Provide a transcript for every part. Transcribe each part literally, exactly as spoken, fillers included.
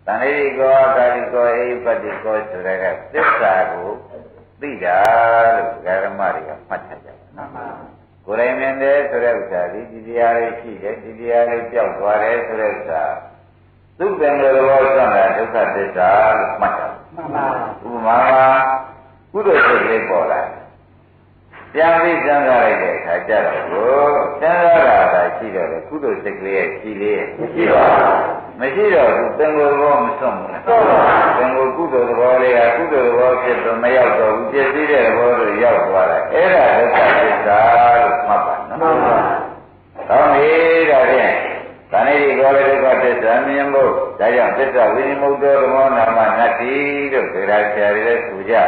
တဏှိကောကာယကောအိပတ္တိကောဆိုတဲ့ကသစ္စာကိုသိတာလို့ဓမ္မတွေကမှတ်ထားကြတယ်မှန်ပါကိုယ်တိုင်မြင်တယ်ဆိုတဲ့ဥစ္စာဒီဒီတရားလေးရှိတယ်ဒီတရားလေးပြောက်သွားတယ်ဆိုတဲ့ဥစ္စာသူ့ပင်လိုဘောစံတာဒုက္ခသစ္စာလို့မှတ်တာမှန်ပါဥပမာမှာကုသိုလ်စိတ်လေးပေါ်လာပြန်ပြီးစံစားလိုက်တဲ့အခါကျတော့ကိုစံစားတာသာရှိတော့တယ်ကုသိုလ်စိတ်ကလေးရဲ့ရှိလေးမရှိပါဘူးမရှိတော့ဘူးပင်ကိုယ်ဘောမစွန့်ဘူးလားပင်ကိုယ်ကုသိုလ်သဘောလေးကကုသိုလ်သဘောဖြစ်တော့မရောက်တော့ဘူးပြည့်စည်တဲ့သဘောတို့ရောက်သွားတယ်အဲ့ဒါဒုက္ခသစ္စာလို့မှတ်ပါနော်မှန်ပါကောင်းပြီဒါဖြင့်တဏှိကောလေဒုက္ခသစ္စာမြင်ဖို့ဒါကြောင့်သစ္စာဝိနိမုတ်တော်သဘောနာမနတ္တိတို့ဗေဒဆရာတွေလည်းဆိုကြ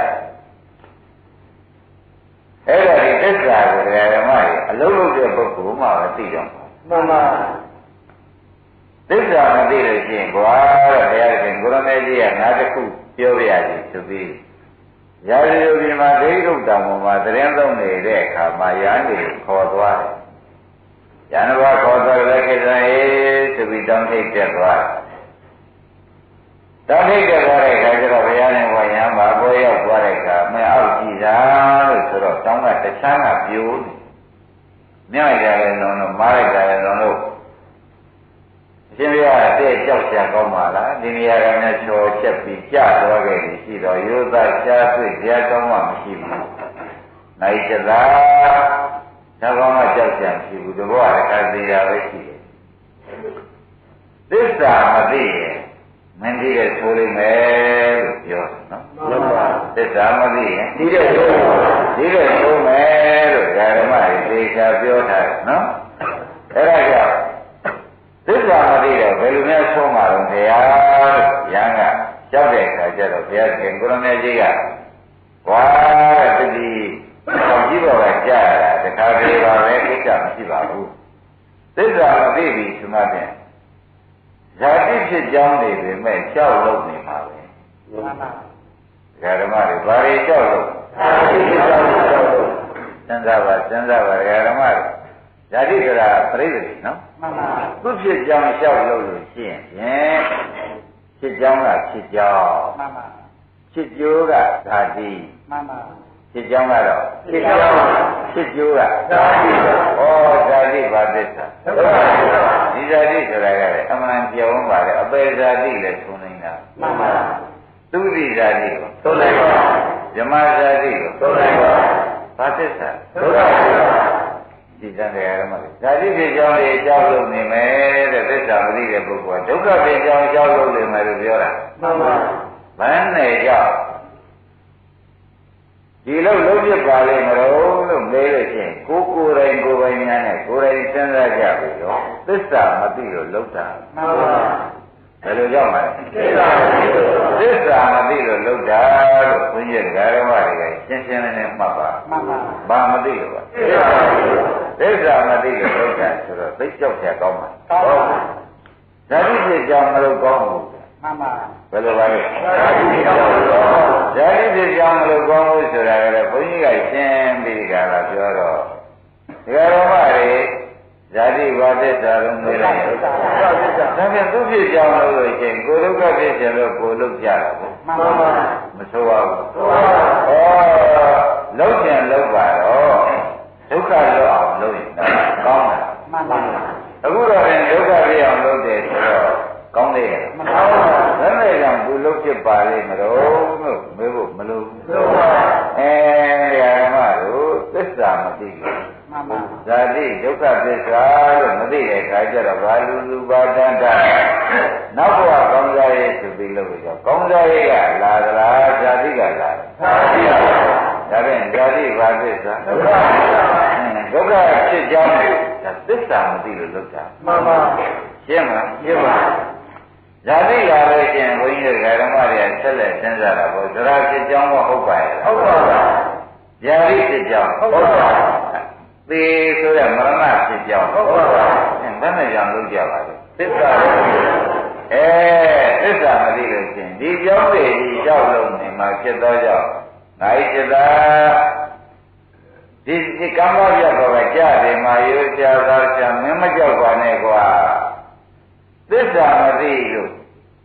အဲ့ဒါဒီသစ္စာကိုဓမ္မတွေအလုံးလုံးတဲ့ပုဂ္ဂိုလ်မှပဲသိတော့မှန်ပါသစ္စာမသိလို့ရှိရင်ဘွာတဲ့ဘုရားရှင်ကိုရမေကြီးကငါတခုပြောပြရစီဆိုပြီးရာဇယုဒီမှာဒိဋ္ဌုတံပေါ်မှာသတင်းသုံးနေတဲ့အခါမှာရဟန်းတွေခေါ်သွားတယ်။ယန္တဘခေါ်သွားတဲ့ကိစ္စရေးဆိုပြီးတောင်းထိတ်တက်သွားတယ်။တောင်းထိတ်တက်သွားတဲ့အခါကျတော့ဘုရားရှင်ကယဟန်မှာပေါ်ရောက်သွားတဲ့အခါမင်းအောက်ကြည့်တာလို့ဆိုတော့တောင်းကတခြားကပြိုးနေ။မြောက်ကြတယ်လုံးလုံးမားလိုက်ကြတယ်လုံးလုံးရှင်ပြရတဲ့ကြောက်ကြကောင်းပါလားဒီနေရာကလည်းချော်ချက်ပြီးကြသွားခဲ့ပြီရှိတော့ရိုးသားရှားတွေ့ကြကောင်းမှမရှိဘူး။နိုင်ကြလားဒါကောင်းမှကြောက်ကြမရှိဘူးတဘောကသေးတာပဲရှိတယ်။သစ္စာမသိရင်မင်းဒီရဲ့ဆိုလိမ့်မယ်လို့ပြောတယ်နော်။မှန်ပါသစ္စာမသိရင်ဒီတဲ့ဆိုဒီတဲ့ဆိုမယ်လို့ဓမ္မတွေသေချာပြောထားတယ်နော်။အဲ့ဒါကြောင့်သစ္စာမသိတော့ဘယ်လိုများဆုံးမှာတော့ဘုရားရဟန်းကကြောက်တဲ့အခါကျတော့ဘုရားရှင်ကိုရမေကြီးကဝါတဲ့တတိဆောင်းကြီးပေါ်ကကြားရတာတခါတည်းပါပဲကိစ္စမရှိပါဘူးသစ္စာမသိပြီဆိုမှဖြင့်ဇာတိဖြစ်ကြောင်းနေပေမဲ့ကြောက်လို့နေမှာပဲမှန်ပါဓမ္မတွေဘာတွေကြောက်လို့ဇာတိဖြစ်ကြောင်းကြောက်လို့စဉ်းစားပါစဉ်းစားပါဓမ္မတွေဇာတိဆိုတာပြိတ္တိနော်မှန်ပါသူဖြစ်ကြောင်းလျှောက်လို့လို့ရှိရင်ဖြစ်ကြောင်းကဖြစ်ကြောင်းမှန်ပါဖြစ်ကျိုးကဇာတိမှန်ပါဖြစ်ကြောင်းကတော့ဖြစ်ကြောင်းဖြစ်ကျိုးကဇာတိဩဇာတိဘာသစ္စာဒီဇာတိဆိုတာကလည်းအမှန်ပြောင်းပါတယ်အပေဇာတိလည်းသုံးနေတာမှန်ပါသူတိဇာတိကိုသုံးလိုက်ပါဇမဇာတိကိုသုံးလိုက်ပါဘာသစ္စာသုံးလိုက်ပါဒီသံဃာရမလေးဇာတိဖြစ်ကြောင်းလေးကြောက်လို့နေမယ်တဲ့သစ္စာမသိတဲ့ပုဂ္ဂိုလ်ကဒုက္ခဖြစ်ကြောင်းကြောက်လို့နေမယ်လို့ပြောတာမှန်ပါဘယ်နဲ့ကြောက်ဒီလိုလုံးပြပါလေမလို့လို့မေးလို့ရှိရင်ကိုကိုယ်တိုင်ကိုယ်ပိုင်များနဲ့ကိုယ်တိုင်စဉ်းစားကြပြီတော့သစ္စာမသိလို့လုံးတာမှန်ပါဘယ်လိုကြောက်မှာလဲသစ္စာမသိလို့လုံးတာလို့ဘုန်းကြီးဓမ္မတွေကရှင်းရှင်းလင်းလင်းမှတ်ပါမှန်ပါဘာမသိလို့ပါသစ္စာမသိလို့လုံးတာဆိုတော့သိကြောက်ကြကောင်းပါကောင်းပါဇာတိဖြစ်ကြောင်းမလို့ကောင်းဘူးမှန်ပါဘယ်လိုပါလဲဇာတိဖြစ်ကြောင်းမလို့ဇာတိဖြစ်ကြောင်းမလို့ကောင်းဘူးဆိုတာကလည်းဘုန်းကြီးကရှင်းပြီးကြတာပြောတော့ဓမ္မတွေဇာတိဘာသစ္စာလုံးမေးလိုက်တယ်ဒါပြန်သူဖြစ်ကြောင်းလို့ရှိရင်ကိုယ်ဒုက္ခဖြစ်ခြင်းလို့ကိုယ်လုံးကြတာပေါ့မှန်ပါမဆိုးပါဘူးဆိုးပါဘူးဩလုံးပြန်လုံးပါတော့ဒုက္ခလောက်အောင်လုပ်ရင်ကောင်းတာမှန်ပါအခုတော့ရင်ဒုက္ခဖြစ်အောင်လုပ်တယ်ဆိုတော့ကောင်းသေးရဲ့မှန်ပါဘူးဒါနဲ့ကြောင့်သူလုံးဖြစ်ပါလိမ့်မလို့လို့မေးဖို့မလိုဘူးဆိုပါအဲဓမ္မတို့သစ္စာမသိဘူးမှန်ပါဇာတိဒုက္ခသစ္စာလို့မသိတဲ့အခါကျတော့ဘာလူလူပါတန်တာနောက်ဘဝကောင်းစားရေးဆိုပြီးလို့ပြောကောင်းစားရေးကလာသလားဇာတိကလာဇာတိကဒါဖြင့်ဇာတိဘာသစ္စာဒုက္ခဒုက္ခဖြစ်ကြောင်းဒါသစ္စာမသိလို့လုပ်တာမှန်ပါရှင်းမလားရှင်းပါဇာတိလာလို့ရှင်ဘုန်းကြီးတို့ဓမ္မတွေကဆက်လက်စဉ်းစားတာပေါ့ဇရာဖြစ်ကြောင်းမဟုတ်ပါရဲ့ဟုတ်ပါဘူးဇာတိဖြစ်ကြောင်းဟုတ်ပါဘူးသေဆိုရမရဏဖြစ်ကြောင်းဟုတ်ပါဘူးဘယ်နဲ့ကြောင့်လုပ်ကြပါလဲသစ္စာအဲသစ္စာမသိလို့ရှင်ဒီကြောင်းတွေဒီကြောက်လုံးနေမှာဖြစ်သောကြောင့်နိုင်จิตာဒီဒီကမ္ဘာရတော့ကကြားတယ်မှာရိုးရှားသာရှာမင်းမကြောက်ပါနဲ့ကွာသစ္စာမသိလို့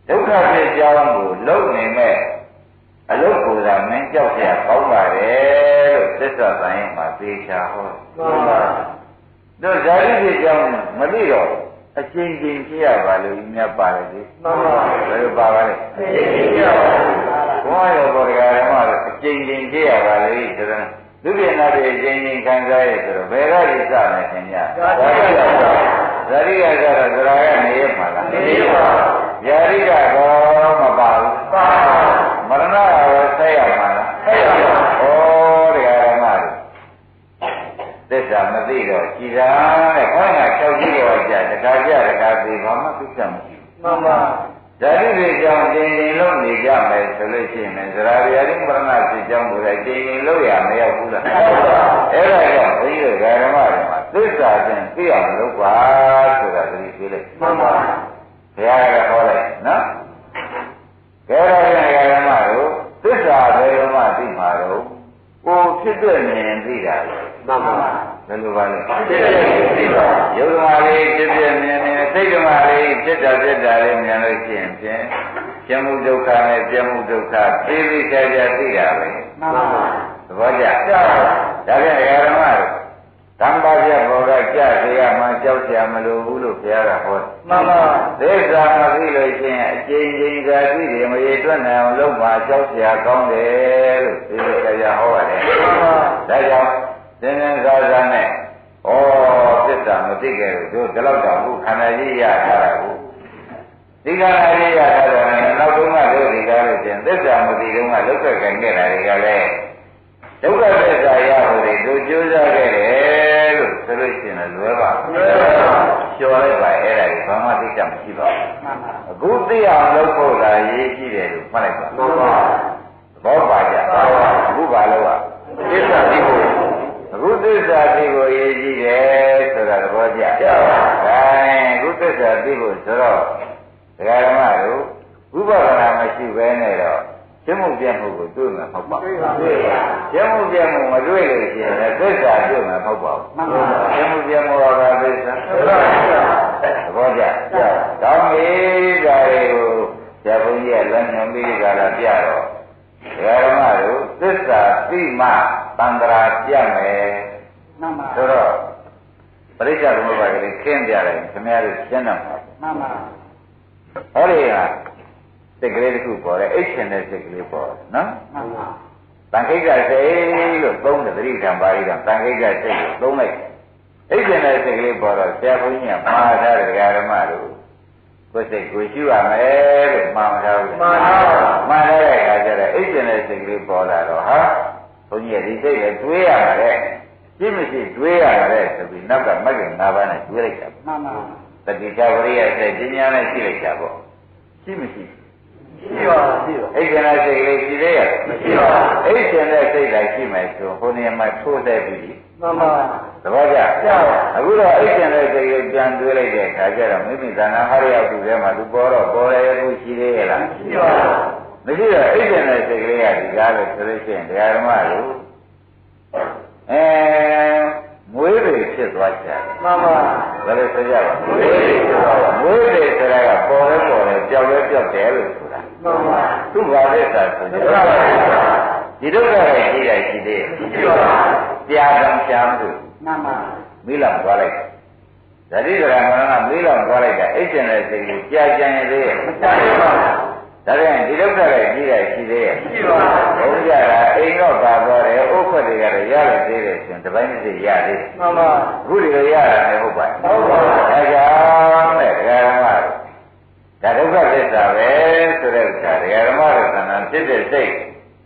ဒုက္ခဖြစ်ကြောင်းကိုလုံးနေမဲ့အလုတ်ကိုယ်သာမင်းကြောက်เสียကောင်းပါတယ်လို့သစ္စာပိုင်းမှာသိချာဟောမှန်ပါတို့ဇာတိဖြစ်ကြောင်းမသိတော့အချင်းချင်းဖြစ်ရပါလို့မြတ်ပါလေဒီမှန်ပါဘယ်လိုပါပါလဲအချင်းချင်းဖြစ်ရပါဘုရားရောဘောဓဂါရမတော့အချင်းချင်းဖြစ်ရပါလေဆိုတော့လူပြင်းသားတွေအချင်းချင်းခံစားရဆိုတော့ဘယ်ကဒီစမယ်ခင်ဗျာဇာတိကဇာတိကကြတော့ဇရာကနေရမှာလားနေပါဇာတိကတော့မပါဘူးပါမရဏရောဆက်ရမှာလားဆက်ရပါဩတရားဓမ္မတွေသစ္စာမသိတော့ကြည်သာတဲ့ခေါင်းက၆ကြီးရောကြာတခါကြတခါသိဘာမှသိချင်မရှိဘူးမှန်ပါဇာတိတွေကြောင့်တင်တင်လို့နေကြမယ်ဆိုလို့ရှိရင်ဇရာဗျာတိမရဏဖြစ်ကြောင်းကိုလည်းတင်တင်လို့ရမရောက်ဘူးလားအဲ့ဒါကြောင့်ဘုန်းကြီးတို့ဓမ္မတွေမှာသစ္စာချင်းသိအောင်လုပ်ပါဆိုတာသတိပေးလိုက်မှန်ပါဘုရားကဟောလိုက်နော်ကဲဒါပြန်ဓမ္မတို့သစ္စာဘယ်မှာသိမှာတော့ကိုဖြစ်တဲ့မြင်သိတာလေမှန်ပါဘယ်လိုပါလဲဖြစ်တဲ့မြင်သိတာယုံဓမ္မလေးဖြစ်တဲ့မြင်နေစိတ်ဓမ္မလေးဖြစ်တာဖြစ်တာလေးမြင်လို့ရှိရင်ဖြင့်ပြမှုဒုက္ခနဲ့ပြမှုဒုက္ခသိသိချာချာသိတာပဲမှန်ပါသဘောကျဒါပြန်ဓမ္မတို့သံပါပြဘောကကြစေရမှကြောက်ကြမလို့ဘူးလို့ဘုရားကဟောမှန်ပါသစ္စာမသိလို့ရှိရင်အကျဉ်းချင်းသာသိတယ်မရေတွက်နိုင်အောင်လုပ်ပါကြောက်ကြကောင်းတယ်လို့ဒီလိုကြဟောရတယ်မှန်ပါဒါကြောင့်သင်္ကန်းသာသာနဲ့ဩသစ္စာမသိကြလို့တို့ဒီလောက်တော့ခုခန္ဓာကြီးရထားတာကိုဒီခန္ဓာကြီးရထားတယ်နောက်တုန်းကတို့ဒီကားလို့ရှင်သစ္စာမသိတုန်းကလုတ်ခဲ့ခဲ့တာတွေကလည်းဒုက္ခသစ္စာရဖို့တွေတို့ကြိုးစားခဲ့တယ်လို့ဆိုလို့ရှိရင်လွယ်ပါလွယ်ပါကျော်လိုက်ပါအဲ့ဒါကြီးဘာမှသိချင်မရှိပါဘူးအခုသိအောင်လုပ်ဖို့သာရေးကြည့်တယ်လို့မှတ်လိုက်ပါမှန်ပါဘောပါကြအခုဘာလို့อ่ะသစ္စာသိဖို့အခုသစ္စာသိဖို့ရေးကြည့်တယ်ဆိုတာသဘောကျဒါအခုသစ္စာသိဖို့ဆိုတော့ဒကာဓမ္မတို့ဥပဒနာမရှိဘဲနဲ့တော့ကျမှုပြတ်မှုကိုတွေ့မှာမဟုတ်ပါဘူးကျမှုပြတ်မှုမတွေ့လို့ရှိရင်သစ္စာတွေ့မှာမဟုတ်ပါဘူးကျမှုပြတ်မှုကသစ္စာသဘောကျတောင်းပြီဒါတွေကိုဇာဘုန်းကြီးကလမ်းညွှန်ပြီးကြတာပြတော့ဒကာဓမ္မတို့သစ္စာသိမှတန္တရာပြတ်မယ်မှန်ပါဆိုတော့ပရိစ္ဆေသမုပ္ပါဒ်ကလေးခင်းပြတယ်ခင်ဗျားတို့ရှင်းတော့မှာမှန်ပါဟောဒီကစိတ်ကလေးတစ်ခုပေါ်တယ်အိတ်ရှင်တဲ့စိတ်ကလေးပေါ်တယ်နော်မှန်ပါတန်ခိတ်ကစိတ်လို့သုံးတယ်သတိကံပါဠိကတန်ခိတ်ကစိတ်လို့သုံးလိုက်အိတ်ရှင်တဲ့စိတ်ကလေးပေါ်တော့ဆရာဘုန်းကြီးကမှားထားတယ်ဓမ္မတို့ကိုယ်စိတ်ကိုရှုရမယ်လို့မှားထားဘူးမှန်ပါမှားတဲ့အခါကျတော့အိတ်ရှင်တဲ့စိတ်ကလေးပေါ်လာတော့ဟာဘုန်းကြီးကဒီစိတ်လည်းတွေးရပါတယ်ရှိမရှိတွေးရတယ်ဆိုပြီးနောက်ကမဂ္ဂင်၅ပါးနဲ့တွေးလိုက်တာမှန်ပါတတိယဝရိယစိတ်ပညာနဲ့ရှိလိုက်တာပေါ့ရှိမရှိရှိပါရှိပါအိတ်ရှင်တဲ့စိတ်ကလေးရှိသေးရဲ့မရှိပါအိတ်ရှင်တဲ့စိတ်လိုက်ရှိမယ်ဆိုဟိုနေရာမှာထိုးတဲ့ပြီမှန်ပါသဘောကျအခုတော့အိတ်ရှင်တဲ့စိတ်ကိုပြန်တွေးလိုက်တဲ့အခါကျတော့မိမိသဏ္ဍာန်ဟာရရောက်သူထဲမှာသူပေါ်တော့ပေါ်ရရခုရှိသေးရဲ့လားရှိပါမရှိတော့အိတ်ရှင်တဲ့စိတ်ကလေးကဒီကားလို့ဆိုလို့ရှိရင်တရားဓမ္မလို့အဲမွေးတွေဖြစ်သွားကြတယ်မှန်ပါဘယ်လိုဆိုကြပါမွေးတွေဖြစ်သွားပါမွေးတွေဆိုတာကပေါ်လဲပေါ်လဲကြောက်လဲကြောက်တယ်လို့ဆိုတာမှန်ပါသူ့ဘာလဲဆိုဆိုကြဒီဒုက္ခရဲ့ကြီးတိုင်းရှိသေးရှိပါကြာကံရှာမှုမှန်ပါမိလောက်သွားလိုက်ဇတိဒရာမရဏမိလောက်သွားလိုက်တာအိတ်ကျင်တဲ့စိတ်ကိုကြာကြံရသေးရဲ့မကြာပါဘူးဒါပြန်ဒီဒုက္ခရဲ့ကြီးတိုင်းရှိသေးရဲ့ရှိပါဘုန်းကြီးကအိမ်တော့ပါသွားတယ်အိုးခွက်တွေကတော့ရလိုက်သေးတယ်ဆိုရင်တပိုင်းတစ်စိတ်ရသေးတယ်မှန်ပါအခုဒီလိုရတာလည်းဟုတ်ပါဟုတ်ပါဒါကြောင့်တဲ့ဒကာဓမ္မတို့ဒါဒုက္ခသစ္စာပဲဆိုတဲ့ဥစ္စာဒကာဓမ္မတို့သဏ္ဍာန်ဖြစ်တဲ့စိတ်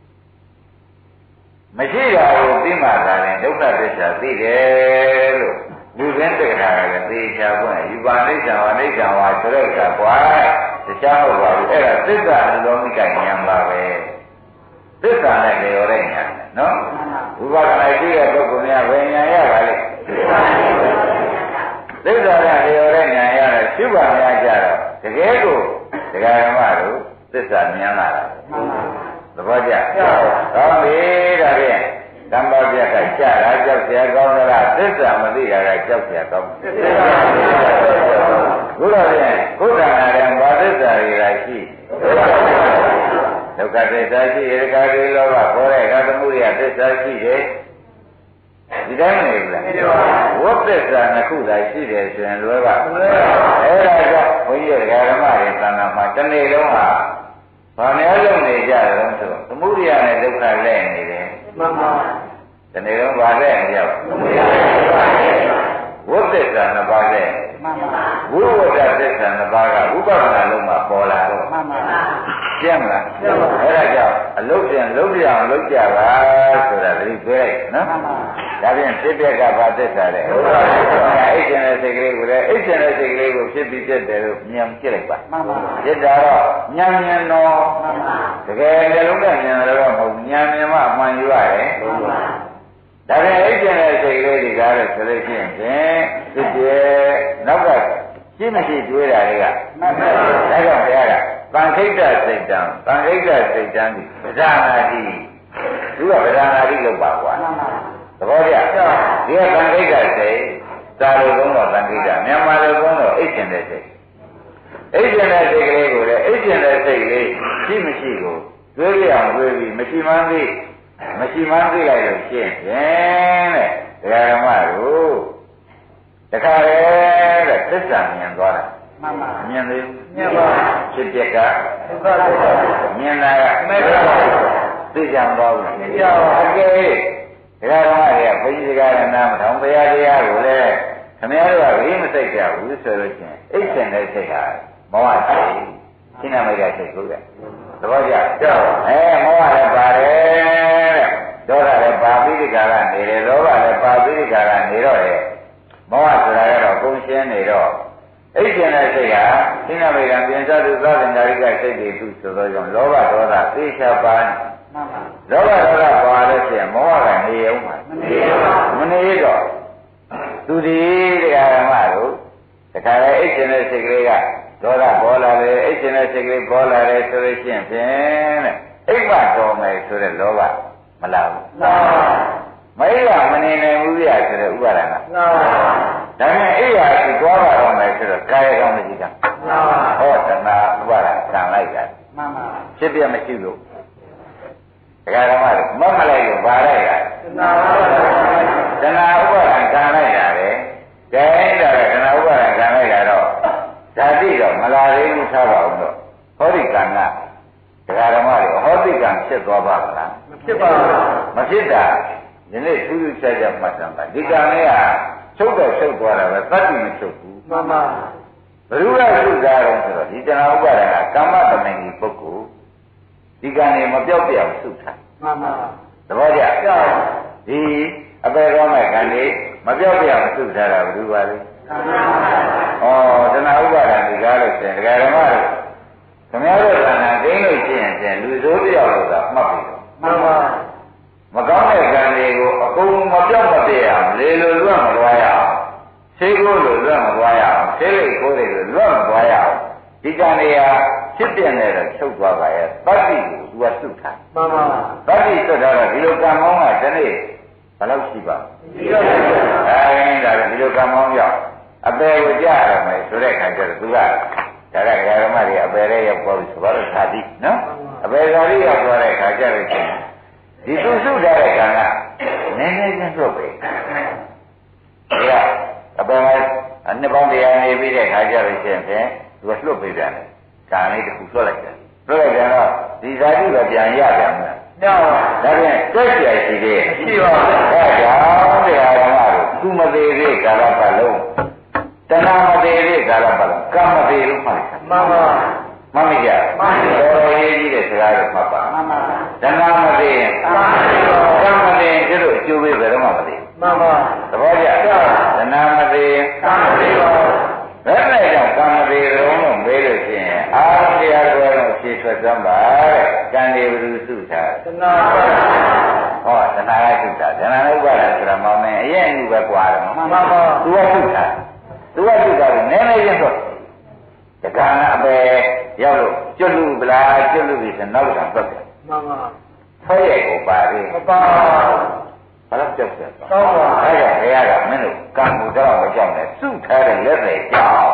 မရှိတာကိုသိမှသာရင်ဒုက္ခသစ္စာသိတယ်လို့လူရင်းတက္ကရာကလည်းသိချာပွင့်ယူပါနိစ္စဝနိစ္စဝါဆိုတဲ့ဥစ္စာကွာတခြားဟုတ်ပါဘူးအဲ့ဒါသစ္စာအလုံးမိကဉာဏ်ပါပဲသစ္စာနဲ့လျော်တဲ့ဉာဏ်နော်ဝိပဿနာရှိတဲ့ပုဂ္ဂိုလ်များဘယ်ဉာဏ်ရပါလိမ့်သစ္စာနဲ့လျော်တဲ့ဉာဏ်ရတဲ့ရှုပါများကြတော့တကယ်ကိုဒကာဓမ္မတို့သစ္စာဉာဏ်လာတာသဘောကျကောင်းပြီဒါဖြင့်တမ္ပါပြကကြတာကြောက်เสียကောင်းသလားသစ္စာမသိတာကကြောက်เสียကောင်းသစ္စာဘုရားပြန်ဘုရားနာတယ်ဘာသစ္စာတွေလာရှိဒုက္ခသစ္စာရှိဧကတိလောဘခေါ်တဲ့ကာသမှုရိယသစ္စာရှိတယ်ဒီတိုင်းနေဘူးလားဝတ်သစ္စာနှစ်ခုသာရှိတယ်ဆိုရင်လွယ်ပါအဲ့ဒါကြောင့်ဘုန်းကြီးဓမ္မတွေသံဃာမှာတစ်နေ့လုံးဟာဘာများလုံးနေကြတယ်ဆိုတော့သမုဒိယနဲ့ဒုက္ခလဲနေတယ်မှန်ပါဒီနေ့တော့ဗာလဲနေရပါသမုဒိယနဲ့ဒုက္ခလဲဝိသစ္စာနှစ်ပါးလဲမှန်ပါဝိဝဒသစ္စာနှစ်ပါးကဥပဒနာလုံးမှာပေါ်လာတော့မှန်ပါကျင့်မလားကျင့်ပါအဲ့ဒါကြောင့်အလုတ်ပြန်လုံးပြအောင်လုပ်ကြပါဆိုတာတတိပြောလိုက်နော်မှန်ပါဒါဖြင့်ဖြစ်ပြက်ကဘာသစ္စာလဲအိတ်ကျင်တဲ့စိတ်ကလေးကိုလည်းအိတ်ကျင်တဲ့စိတ်ကလေးကိုဖြစ်ပြီးဖြစ်တယ်လို့ဉာဏ်ကြည့်လိုက်ပါမှန်ပါဖြစ်တာတော့ဉာဏ်ဉာဏ်တော့မှန်ပါတကယ်လည်းလုံးတဲ့ဉာဏ်လည်းမဟုတ်ဉာဏ်ဉာဏ်မှမှန်ယူရတယ်မှန်ပါဒါပြန်အိတ်ကျင်တဲ့စိတ်ကလေးဒီကားလို့ဆိုလို့ရှိရင်ဖြင့်ဖြစ်ပြနောက်ကရှိမရှိတွေးတာတွေကမှန်ပါဒါကြောင့်ဘုရားကသံခိတ္တစိတ်တံသံခိတ္တစိတ်တံဒီပဇာနာတိသူကပဇာနာတိလို့ပါကွာမှန်ပါသဘောကျဒီကသံခိတ္တစိတ်သာလို့သုံးတော့သံခိတ္တမြန်မာလိုသုံးတော့အိတ်ကျင်တဲ့စိတ်အိတ်ကျင်တဲ့စိတ်ကလေးကိုလည်းအိတ်ကျင်တဲ့စိတ်လေးရှိမရှိကိုတွေးရအောင်တွေးပြီးမရှိမှန်းသိမရှိမှန်းသိလိုက်လို့ရှင်းဖြင့်တဲ့ဒကာဓမ္မတို့တခါလေတဲ့သစ္စာမြင်သွားတာမှန်ပါမြင်သေးမြင်ပါဖြစ်ပြက်ကမြင်တာကမဲ့သိကြမသွားဘူးသိကြပါအကယ်ဒကာဓမ္မတွေကဘုန်းကြီးစကားနဲ့နားမထောင်ဘုရားတရားကိုလည်းခင်ဗျားတို့ကဝိမစိတ်ကြဘူးဆိုလို့ချင်းအိတ်ဆင်တဲ့စိတ်ဟာမောဟစိတ်ရှင်းနာမိတ်ကစိတ်ဟုတ်ကဲ့သဘောကျအဲမောဟလည်းပါတယ်တဲ့ဒေါသလည်းပါပိဋိကာရနေတယ်လောဘလည်းပါပိဋိကာရနေတော့တယ်မောဟဆိုတာကတော့ကုန်ရှင်းနေတော့အိတ်ကျင်တဲ့စိတ်ဟာရှင်းနာမိတ်ကပြင်စားသူသောသင်္ကာရိကစိတ်တွေသူဆိုတော့ကြောင့်လောဘဒေါသသိချပါလောဘဒေါသပါလို့ရှိရင်မောဟကနေအောင်မှာမနေပါဘူးမနေတော့သူဒီတရားဓမ္မတို့တခါလေအိတ်ကျင်တဲ့စိတ်ကလေးကဒေါသပေါ်လာတယ်အိတ်ကျင်တဲ့စိတ်ကလေးပေါ်လာတယ်ဆိုလို့ရှိရင်ဖြင့်တဲ့အိတ်မတော်မယ်ဆိုတဲ့လောဘမလာဘူးမှန်ပါမအိပ်ရမနေနိုင်ဘူးပြဆိုတဲ့ဥပါဒနာမှန်ပါဒါနဲ့အိပ်ရရှိသွားပါတော့မယ်ဆိုတော့ကာယကံမရှိတာမှန်ပါဟောတဏှာဥပါဒခံလိုက်တာမှန်ပါဖြစ်ပြမရှိလို့ဒကာဓမ္မတွေမမလိုက်လို့ဗာလိုက်တာတဏှာဥပါဒခံလိုက်တာလေကျဲဒါကတဏှာဥပါဒခံလိုက်တာတော့ဓာတိတော့မလာသေးဘူးထားပါအောင်တော့ဟောဒီကံကဒကာဓမ္မတွေဟောဒီကံဖြစ်သွားပါမလားမဖြစ်ပါဘူးမဖြစ်တာဒီနေ့ထူးထူးခြားခြားမှတ်တယ်ပါဒီကံလေးကချုပ်တော့ချုပ်သွားတာပဲသတ္တိမချုပ်ဘူးမှန်ပါဘယ်လိုလဲသုသာတော့ဆိုတော့ဒီတဏှာဥပါဒကကာမတမင်ကြီးပုဂ္ဂိုလ်ဒီကံနေမပြောက်ပြောက်သုထားမှန်ပါသဘောကျဒီအပေတော်မဲ့ကံနေမပြောက်ပြောက်သုထားတာဘယ်လိုပါလဲဩတဏှာဥပါဒဒီကားလို့ဆိုရင်ဒကာဓမ္မတို့ခင်ဗျားတို့ကံနာသိလို့ရှိရင်ဖြင့်လူစိုးတယောက်လို့သာမှတ်ပြီမှန်ပါမကောင်းတဲ့ကံတွေကိုအကုန်မပြောက်မပြရအောင်လေလိုလွတ်မသွားရအောင်ဆေးကိုလိုလွတ်မသွားရအောင်ဆေးလိတ်ကိုတွေလိုလွတ်မသွားရအောင်ဒီကံတွေဟာဖြစ်ပြနေတော့ချုပ်သွားပါရဲ့တတ္တိကိုသူကသုတ်ထားမှန်ပါတတ္တိသုတ်ထားတော့ဒီလိုကံမောင်းကဒီနေ့ဘယ်လောက်ရှိပါရှိပါဘူးအဲဒါကဒီလိုကံမောင်းရောက်အပေကိုကြရမယ်ဆိုတဲ့ခါကျတော့သူကဒါကဓမ္မတွေအပေရဲရောက်ပေါ်ပြီဆိုတော့သာတိနော်အပေသာတိရောက်သွားတဲ့ခါကျတော့ဒီသူစုထားတဲ့ကံကနည်းနည်းချင်းလွတ်ပဲဒီကအပေအနှစ်ပေါင်းတရားနေပြီးတဲ့ခါကျတော့ရှင်ဖြင့်သူကလွတ်ပေးပြန်တယ်ကံလေးတစ်ခုလွတ်လိုက်တယ်လွတ်လိုက်ပြန်တော့ဒီဇာတိကပြန်ရပြန်မယ်တော့ဒါပြန်တွက်ကြရှိသေးရှိပါဘူးအဲကြောင့်တရားဓမ္မတို့သူမသေးသေးကာလပတ်လုံးတဏှာမသေးသေးကာလပတ်လုံးကံမသေးလို့မှတ်တယ်မှန်ပါမှတ်မိကြမှန်ပါတော်ရေးကြီးတဲ့စကားကိုမှတ်ပါမှန်ပါတဏှာမသေးရင်မှန်ပါကံမသေးရင်တို့အကျိုးပေးဘယ်တော့မှမသေးမှန်ပါသဘောကျတဏှာမသေးရင်ကံမသေးပါဘယ်နဲ့ကြောင့်ကံမသေးတော့လို့မေးလို့ရှိရင်အာတရားတော်တော့ဖြေထွက်သမ်းပါတဲ့ကံတွေဘယ်လိုစုထားတဏှာဟောတဏှာကစုထားတဏှာဥပါဒဆိုတာမောင်းနေအရင်ကပဲကွာတယ်မှန်ပါပါသူကစုထားသူကစုထားတယ်နည်းနည်းချင်းဆိုတက္ကနာအပဲရောက်လို့ကျွတ်လူပလားကျွတ်လူပြီဆိုနောက်ကပတ်တယ်မှန်ပါဆွဲရကိုပါသေးမပါဘာလို့ကြောက်ကြလဲကောင်းပါအဲ့ဒါဘုရားကမင်းတို့ကံကိုတော့မကြောက်နဲ့စုထားတဲ့လက်တွေကြောက်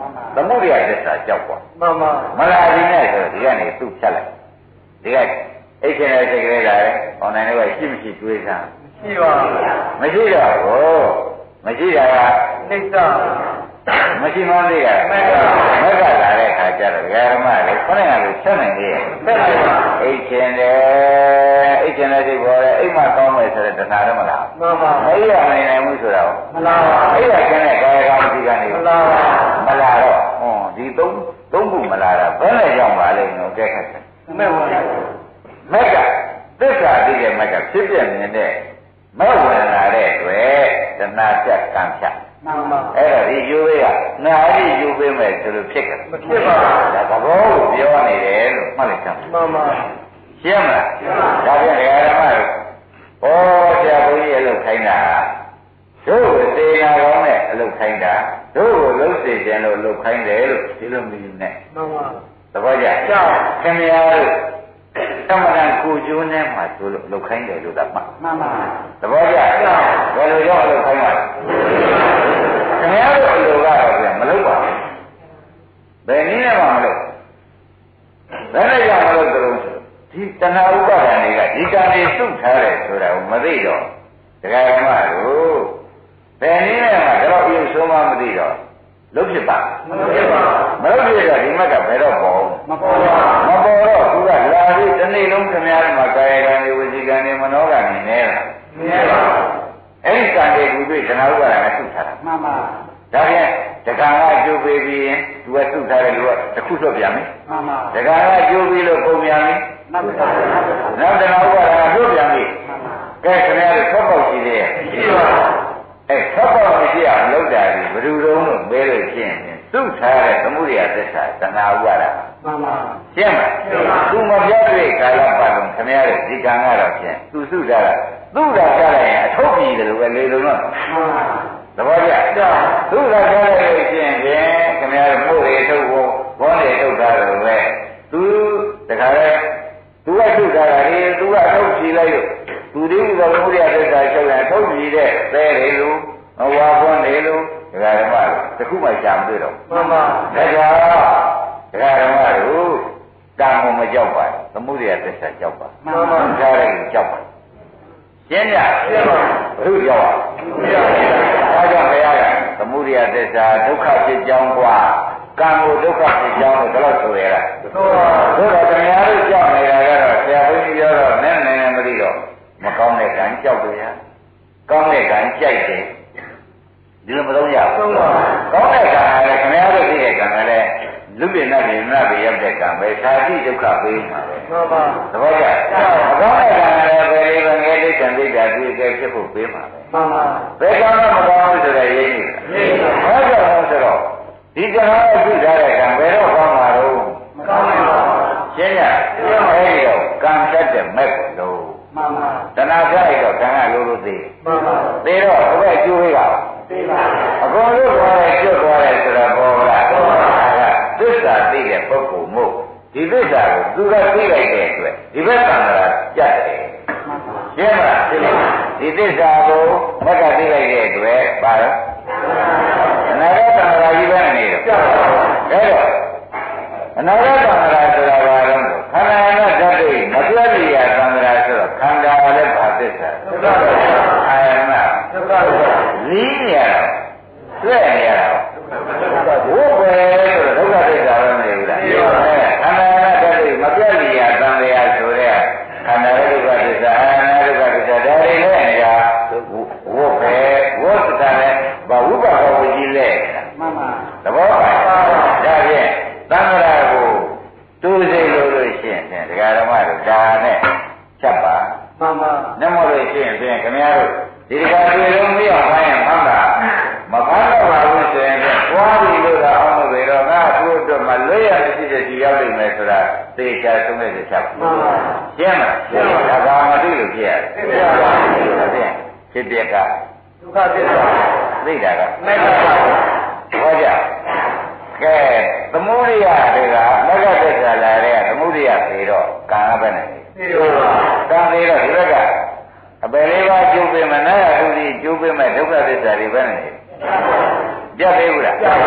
သမုဒိယသစ္စာကြောက်กว่าမှန်ပါမလာဘူးနဲ့ဆိုဒီကနေသူ့ဖြတ်လိုက်ဒီကအိတ်ချင်တဲ့စိတ်ကလေးလာတယ်။ဟောနိုင်တော့ရှိမရှိတွေးစားရှိပါဘူးမရှိတော့ဘူးမရှိတာကနိစ္စမရှိမှန်းသေးတာမက်ကမက်ကလာတဲ့အခါကျတော့ဓမ္မလေခொနဲ့ကလို့ဆက်နိုင်သေးရဲ့ဆက်နိုင်ပါအိတ်ချင်တယ်အိတ်ချင်တဲ့စိတ်ပေါ်တယ်အိတ်မှကောင်းမယ်ဆိုတဲ့တဏှာတော့မလားမှန်ပါအိတ်ရနိုင်နိုင်မှုဆိုတော့မလားအိတ်ရကျန်တဲ့ကာယကံဒီကနေမလားမလားတော့ဟွန်းဒီသုံးသုံးခုမလားတာဘယ်နဲ့ရောက်ပါလိမ့်လို့ကြက်ခတ်တယ်မဲ့ဝင်မက်ကသစ္စာသိတဲ့မက်ကဖြစ်ပြနေတဲ့မဲ့ဝင်လာတဲ့တွေ့တဏှာဖြတ်ကံဖြတ်မှန်ပါအဲ့ဒါဒီယူပေးကနာရီယူပေးမယ်ဆိုလို့ဖြစ်တယ်မဖြစ်ပါဘူးဒါသဘောကိုပြောနေတယ်လို့မှတ်လိုက်ကြမှန်ပါရှင်းမလားဒါပြန်ဓမ္မတို့ဩဆရာဘုန်းကြီးအလုပ်ခိုင်းတာတို့ကိုစေနာကောင်းနဲ့အလုပ်ခိုင်းတာတို့ကိုလှုပ်စေခြင်းလို့လှုပ်ခိုင်းတယ်လို့ဒီလိုမျိုးနဲ့မှန်ပါသဘောကျခင်ဗျားတို့သမဏကိုကျိုးနဲ့မှဆိုလို့လှုပ်ခိုင်းတယ်လို့သာမှမှန်ပါသဘောကျဘယ်လိုရောက်လှုပ်ခိုင်းမှာခင်ဗျားတို့အလိုကတော့ပြန်မလုပ်ပါဘူးဘယ်နည်းနဲ့မှမလုပ်ဘယ်နဲ့ကြောင့်မလုပ်ကြလို့ဆိုဒီတဏှာဥပါဒဏ်တွေကဒီကံတွေစုထားတယ်ဆိုတာကိုမသိတော့တရားဓမ္မတို့ဘယ်နည်းနဲ့မှတော့အယူဆုံးမှမသိတော့လုပ်ဖြစ်ပါမလုပ်ဖြစ်ပါမလုပ်ဖြစ်တော့ဒီမက်ကဘယ်တော့ပေါ်မပေါ်ပါမပေါ်တော့သူကလာပြီးတစ်နေ့လုံးခင်ဗျားတို့မှာကာယကံတွေဝစီကံတွေမနောကံတွေနဲတာနဲပါအဲ့ဒီကံတွေကိုတွေ့တဏှာဥပါဒနဲ့ထုတ်ထားတာမှန်ပါဒါဖြင့်တက္ကံကကျိုးပေးပြီးရင်သူကထုတ်ထားတဲ့လူကတစ်ခုလွတ်ပြန်မယ်မှန်ပါတက္ကံကကျိုးပြီးလို့ပုံပြန်ပြီနောက်တစ်ခါနောက်တဏှာဥပါဒကလွတ်ပြန်ပြီမှန်ပါကဲခင်ဗျားတို့ထွက်ပေါက်ရှိသေးရဲ့ရှိပါအဲထွက်ပေါက်မရှိအောင်လုပ်တာဒီဘယ်လိုလုံးလို့မဲလို့ရှင်းရင်သူ့ထားတဲ့သမုဒိယသစ္စာတဏှာဥပါဒမှန်ပါရှင်းမလားသူမပြတ်တွေ့ကာလပတ်လုံးခင်ဗျားတို့ဒီကံကတော့ဖြင့်သူစုထားတာသူ့တာကြားလိုက်ရင်အထုတ်ပြီးတယ်လို့ပဲလေလုံးတော့မှန်ပါသဘောကျသူ့တာကြားလိုက်လို့ရှင်းရင်ခင်ဗျားတို့မို့တွေထုတ်ဖို့ဘောတွေထုတ်တာလို့ပဲသူတခါလဲသူကထုတ်တာလေသူကထုတ်ကြည့်လိုက်လို့သူဒီဥသောသမုဒိယသစ္စာချုပ်ရင်ထုတ်ကြည့်တဲ့သဲတွေလို့အဝါဘွန်းတွေလို့ဒကာဓမ္မတို့တခုမှရှာမတွေ့တော့မှန်ပါဒါကြောင့်ဒကာဓမ္မတို့ကံကိုမကြောက်ပါဘူးသမုဒိယသစ္စာကြောက်ပါမှန်ပါကြားတယ်ကြောက်ပါရှင်းကြရှင်းပါဘုရားကြောက်ပါဒါကြောင့်ဘုရားကသမုဒိယသစ္စာဒုက္ခဖြစ်ကြောင်းกว่ากံကိုဒုက္ခဖြစ်ကြောင်းလို့တော့ဆိုရတာဆိုပါဆိုတော့တရားတို့ကြောက်နေတာကတော့ဆရာဘုန်းကြီးပြောတော့နည်းနည်းမသိတော့မကောင်းတဲ့ကံကြောက်တယ်ကောင်းတဲ့ကံကြိုက်တယ်ဒီလိုမသုံးရဘူးကောင်းတဲ့ကံကလည်းခင်ဗျားတို့သိတဲ့ကံကလည်းလူပြင်းနဲ့ပြင်းနဲ့ပြရောက်တဲ့ကံပဲသာတိဒုက္ခပေးမှာပဲမှန်ပါသဘောကျအကောင်းတဲ့ကံကလည်းပဲဒီငယ်လေးကံသိတာဒီကဲဖြစ်ဖို့ပေးမှာပဲမှန်ပါဘယ်ကံမှမကောင်းဘူးဆိုတဲ့ရင်းကြီးဘာကြောင့်လဲဆိုတော့ဒီကံကိုပြုထားတဲ့ကံဘယ်တော့ကောင်းမှာတော့မကောင်းပါဘူးရှင်းရအဲဒီတော့ကံဖြတ်တဲ့မဲ့လို့မှန်ပါတဏှာဖြတ်လိုက်တော့ကံကလိုလိုသေးမှန်ပါသေတော့ဘယ်ကျိုးလေးကသိပါအကုန်လုံးသွားတယ်ကျွတ်သွားတယ်ဆိုတာပေါ်လားပေါ်ပါသစ္စာသိတဲ့ပုဂ္ဂိုလ်မို့ဒီသစ္စာကိုသူကသိလိုက်တဲ့အတွက်ဒီဘက်ကံကကြက်တယ်ရှင်းမလားရှင်းပါဒီသစ္စာကိုဘက်ကသိလိုက်တဲ့အတွက်ပါတော့အနာဂတ်ကံကကြီးပဲနေတော့ဒါတော့အနာဂတ်ကံကဆိုတာဘာလဲခန္ဓာနဲ့ဓာတ်တွေမပြတ်လျာကံကဆိုတော့ခန္ဓာလည်းဘာသစ္စာသစ္စာအာယနာသစ္စာလင်းရတာတွေ့ရတာဘုဘယ်ဆိုတော့ဒုက္ခသစ္စာပဲမဟုတ်လားခန္ဓာနဲ့ဓာတ်တွေမပြတ်လျာကံကဆိုတဲ့ခန္ဓာရဲ့ဒုက္ခသစ္စာအာယနာဒုက္ခသစ္စာဒါတွေလည်းနေတာဝုဘယ်ဝုသတာလည်းဘာဝိပါကဝကြီးလဲမှန်ပါသဘောပါဒါဖြင့်သံဃာကိုတူစိတ်လို့လို့ရှိရင်ဒကာဓမ္မတို့ဒါနဲ့ချက်ပါမှန်ပါနမောလို့ရှိရင်ဖြင့်ခင်ဗျားတို့ဒီဒကာတွေလုံးမရောက်ခိုင်းရင်မှန်ပါမဖမ်းတော့ပါဘူးဆိုရင်ပွားပြီလို့သာအောင်လို့ပဲတော့ငါသူ့အတွက်မလွတ်ရမရှိတဲ့ဒီရောက်နေမယ်ဆိုတာသေချာသုံးတဲ့ချက်မှန်ပါရှင်းမလားရှင်းပါဒါကမသိလို့ဖြစ်ရတယ်ရှင်းပါဒါဖြင့်ဖြစ်ပြကဒုက္ခသစ္စာသိတာကမက္ခပါဟောကြကဲသမုဒိယတွေကမက္ခသစ္စာလာတဲ့သမုဒိယပြေတော့ကံပဲနဲ့ပြေတော့ကံပြေတော့ဒီဘက်ကအပယ်လေးပါးကျုပ်ပေးမယ်နာယသူကြီးကျုပ်ပေးမယ်ဒုက္ခသစ္စာတွေပဲနဲ့ပြတ်သေးဘူးလား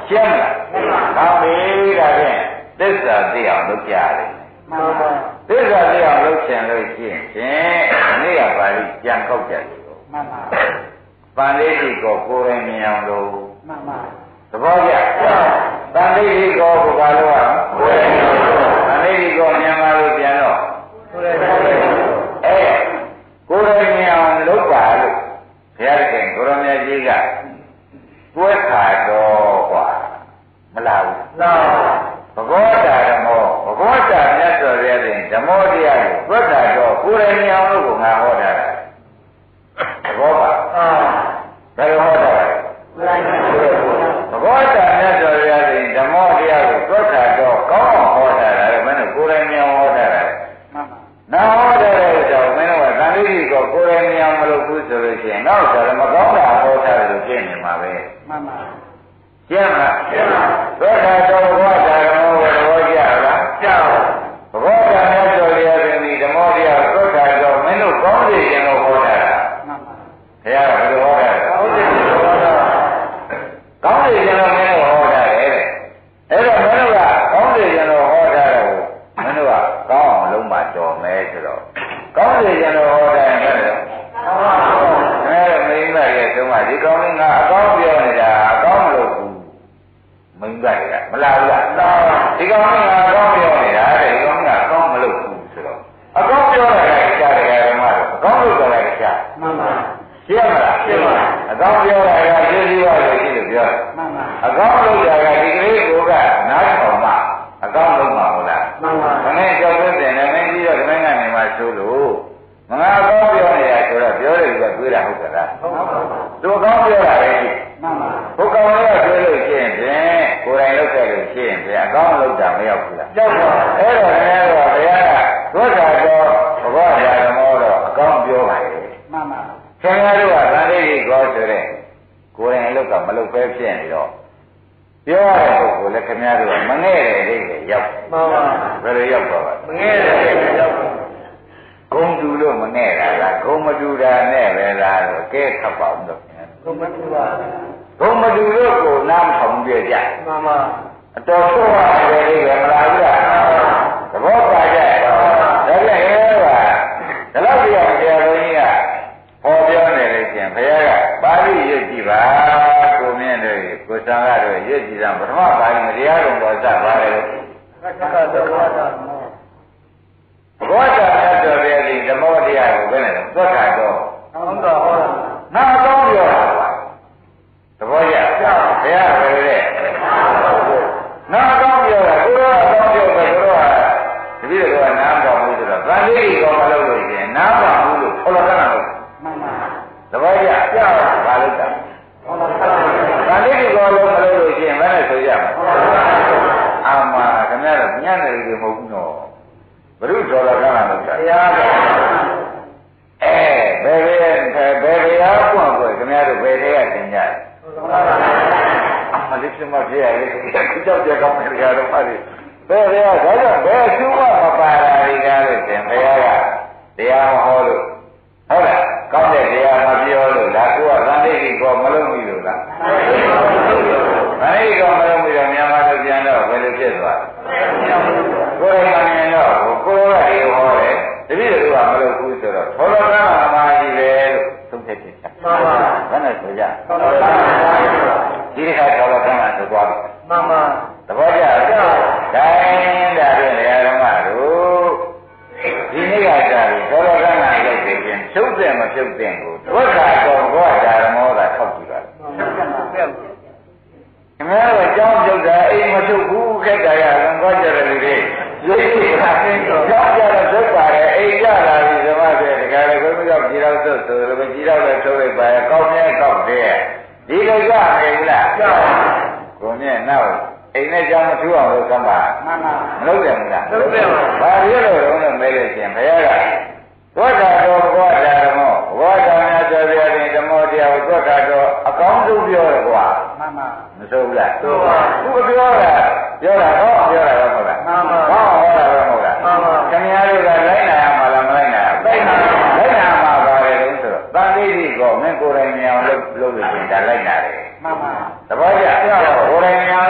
ရှင်းလားကောင်းပြီဒါဖြင့်သစ္စာသိအောင်လုပ်ကြရတယ်မှန်ပါသစ္စာသိအောင်လုပ်ချင်လို့ရှိရင်ဖြင့်ဒီနေ့ကပါဠိကြံကောက်ကြတယ်မှန်ပါပန္တိတိကိုကိုယ်ရင်မြင်အောင်လို့မှန်ပါသဘောကျပန္တိတိကိုဘုရားလို့ကကိုယ်ရင်မြင်အောင်ပန္တိတိကိုမြင်ပါလို့ပြန်တော့ကိုယ်ရင်အဲကိုယ်ရင်မြင်အောင်လုပ်ပါလို့ဘုရားခင်ကိုရမကြီးကတွဲခါတော့กว่าမလားဘူးလားဘဂဝတာဓမ္မောဘဂဝတာမြတ်စွာဘုရားရှင်ဓမ္မောတရားကိုတွဲခါတော့ကိုယ်ရင်မြင်အောင်လို့ကိုငါဟောတာသဘောပါဘယ်လိုဟောတာလဲဘဂဝတာမြတ်စွာဘုရားရှင်ဓမ္မောတရားကိုတွဲခါတော့ကောင်းအောင်ဟောတာလေမင်းတို့ကိုယ်ရင်မြင်အောင်ဟောတာလေနာဟောတဲ့ကြောင့်မင်းတို့ကသံဃိကိုကိုယ်ရင်မြင်အောင်မလုပ်ဘူးဆိုလို့ရှိရင်နောက်ဆိုတော့မကောင်းတာဟောတာလို့ဖြစ်နေမှာပဲမှန်ပါကျင့်လားကျင့်ပါသစ္စာတော်ဘုရားဓမ္မောကိုသဘောကျလားကျပါဘဂဝတာမြတ်စွာဘုရားရှင်ဒီဓမ္မောတရားသစ္စာတော်မင်းတို့ကောင်းစေခြင်းလို့ဟောတာမှန်ပါဘုရားကဘယ်လိုဟောတာလဲကောင်းစေခြင်းလို့ဟောတာကောင်းစေခြင်းလို့မင်းတို့ဟောတာလေတဲ့အဲ့တော့မင်းတို့ကကောင်းစေခြင်းလို့ဟောတာတော့မင်းတို့ကကောင်းအောင်လုံးမတော်မဲဆိုတော့ကောင်းစေခြင်းလို့ဟောတာရင်လည်းအဲ့တော့မိန်းမရဲ့သုံးပါဒီကောင်းလေးငါအကောင်းပြောနေတာအကောင်းမလို့ဘူးမိန်းမတွေကမလားဘူးလားဒီကောင်းလေးငါအကောင်းပြောနေတာတဲ့ဒီကောင်းလေးကအကောင်းမလို့ဘူးဆိုတော့အကောင်းပြောတာကကြားတယ်ဓမ္မတော့အကောင်းလို့ဆိုတာကကြားမှန်ပါရှင်းမလားရှင်းပါအကောင်းပြောတာကရှင်းပြီးတော့ရှိလို့ပြောတယ်မှန်ပါအကောင်းလို့တာကဒီကလေးကိုကနားထောင်မှအကောင်းလို့မှာဟုတ်လားမှန်ပါခနဲ့ကြောက်တဲ့နဲ့မင်းကြီးတော့ခနဲ့ကနေမှဆိုလို့မငါအကောင်းပြောနေတာဆိုတော့ပြောတယ်ကတွေးတာဟုတ်ကလားဟုတ်ပါဘူးသူအကောင်းပြောတာပဲမှန်ပါဘုကောင်လေးကတွေးလို့ရှိရင်ဖြင့်ကိုယ်တိုင်လုပ်ခဲ့လို့ရှိရင်ဖြင့်အကောင်းလုပ်တာမရောက်ဘူးလားရောက်ပါအဲ့တော့လည်းတော့ဘုရားကဒုက္ခတော့ဘဝဓမ္မောတော့အကောင်းပြောပါလေမှန်ပါခင်ဗျားတို့ကသံဃိကောဆိုတဲ့ကိုယ်တိုင်လုပ်တာမလုပ်ပဲဖြစ်နေတော့ပြောရတဲ့ပုဂ္ဂိုလ်လည်းခင်ဗျားတို့ကမငဲ့တဲ့အိမ်တွေရောက်မှန်ပါဘယ်လိုရောက်သွားပါမငဲ့တဲ့အိမ်တွေရောက်ဂုံတူလို့မနဲ့တာလားဂုံမတူတာနဲ့ပဲလားတော့ကဲခပ်ပါဦးတော့ဂုံမတူပါဂုံမတူလို့ကိုနားထောင်ပြကြမှန်ပါအတော်ဆိုးရတယ်လေမလားဘူးလားသဘောပါကြဒါကြဲရဲပါဒါတော့ပြရတရားတော်ကြီးကဟောပြောနေလို့ရှင်ဘုရားကပါဠိရွတ်ကြည့်ပါကိုမြင့်တို့ကိုသံဃာတို့ရွတ်ကြည့်တာပထမပါဠိမတရားတော်တော်စပါတယ်လို့သက္ကသဘောတာဘဂဝတာမြတ်စွာဘုရားဒီဓမ္မောတရားကိုဘယ်နဲ့သွက်ခါတော့ဟုတ်တော့ဟောတာနာအကောင်းပြောတာပါသဘောကျဘုရားဘယ်လိုလဲနာအကောင်းပြောတာကိုရောအကောင်းပြောတယ်ကိုရောတပည့်တော်ကနားပေါဘူးဆိုတော့ဗန္ဓိကောမလုပ်လို့ရှင်နားပါဘူးလို့ခေါ်လာတာလို့မှန်ပါသဘောကျပြပါဘာလို့တာဗန္ဓိကောလုံးမလုပ်လို့ရှင်ဘယ်နဲ့ဆိုရမလဲအာမခင်ဗျားတို့ညံ့တယ်လို့မဟုတ်ဘူးနော်ဘုရုဒေါ်လာကလာလို့တရားပဲအဲဘယ်ဘယ်ဘယ်တရားပွင့်ပွင့်ခင်ဗျားတို့ဘယ်တရားသင်ကြလဲအမလေးစမပြရလေခုကြောက်ကြကောင်းတယ်ကြတော့ပါလေဘယ်တရားဒါကြောင့်ဘယ်သူမှမပါတာဒီကားလို့သင်ဘုရားကတရားမဟောလို့ဟုတ်လားကောင်းတဲ့တရားမပြောလို့လားကိုကသံဃိကောမလုံးဘူးလို့လားသံဃိကောမလုံးဘူးတော့မြန်မာလူပြန်တော့ဘယ်လိုဖြစ်သွားလဲကိုယ်တိုင်မှန်တော့ကိုယ်ကဒီဟောတယ်တပည့်တို့ကမလုပ်ဘူးဆိုတော့သောတော်ကမှအမှားကြီးပဲလို့သုံးသက်ဖြစ်ချာမှန်ပါဘယ်နဲ့ဆိုကြသောတော်ကဒီတစ်ခါသောတော်ကမှဆိုသွားပြီမှန်ပါသဘောကျလားတိုင်းဒါဖြင့်လေဓမ္မတို့ဒီနေ့ကကြာပြီသောတော်ကမှလုပ်ပြီးပြင်ဖြုတ်တယ်မဖြုတ်တယ်ကိုဒုက္ခတော့ဘောဓာရမောသာထောက်ကြည့်ပါခင်ဗျားတို့အကြောင်းပြုတ်တာအိမ်မထုတ်ဘူးခက်တာရလွန်သွားကြတယ်လူတွေရိပ်ရိပ်ပါသိတော့ကြောက်ကြတော့သုတ်ပါတယ်အိမ်ကြလာပြီဓမ္မတွေတကယ်လည်းဘုန်းကြီးကကြည်တော့သုတ်ဆိုလို့ကြည်တော့လည်းထုတ်လိုက်ပါရဲ့ကောင်းမြဲကောက်တယ်ဒီလိုကြနေဘူးလားကြောက်ကိုမြဲနောက်အိမ်နဲ့ကြောင်းမထူအောင်လို့ကမ်းပါမှန်ပါမလုပ်တယ်မလားလုပ်တယ်ပါဘာဖြစ်လို့တော့လဲမဲလို့ရှင်ဘုရားကသောတာတော်ဘောဓာရမောဘောဓာမြတ်စွာဘုရားရှင်ဓမ္မောတရားကိုသောတာတော်အကောင်းဆုံးပြောတယ်ကွာမှန်ပါမဆိုးဘူးလားဆိုးပါသူပြောတာပြောတာဟောပြောတာတော့ဟုတ်လားမှန်ပါဟောဟောတာတော့ဟုတ်လားမှန်ပါခင်ဗျားတို့ကလိုက်နာရမှာလားမလိုက်နာရဘူးလိုက်နာလိုက်နာမှာပါတယ်လို့ဆိုတော့သံဃိကောမင်းကိုယ်တိုင်မြင်အောင်လုပ်လုပ်လို့ရှင်ဒါလိုက်နာတယ်မှန်ပါသဘောကျကိုယ်တိုင်မြင်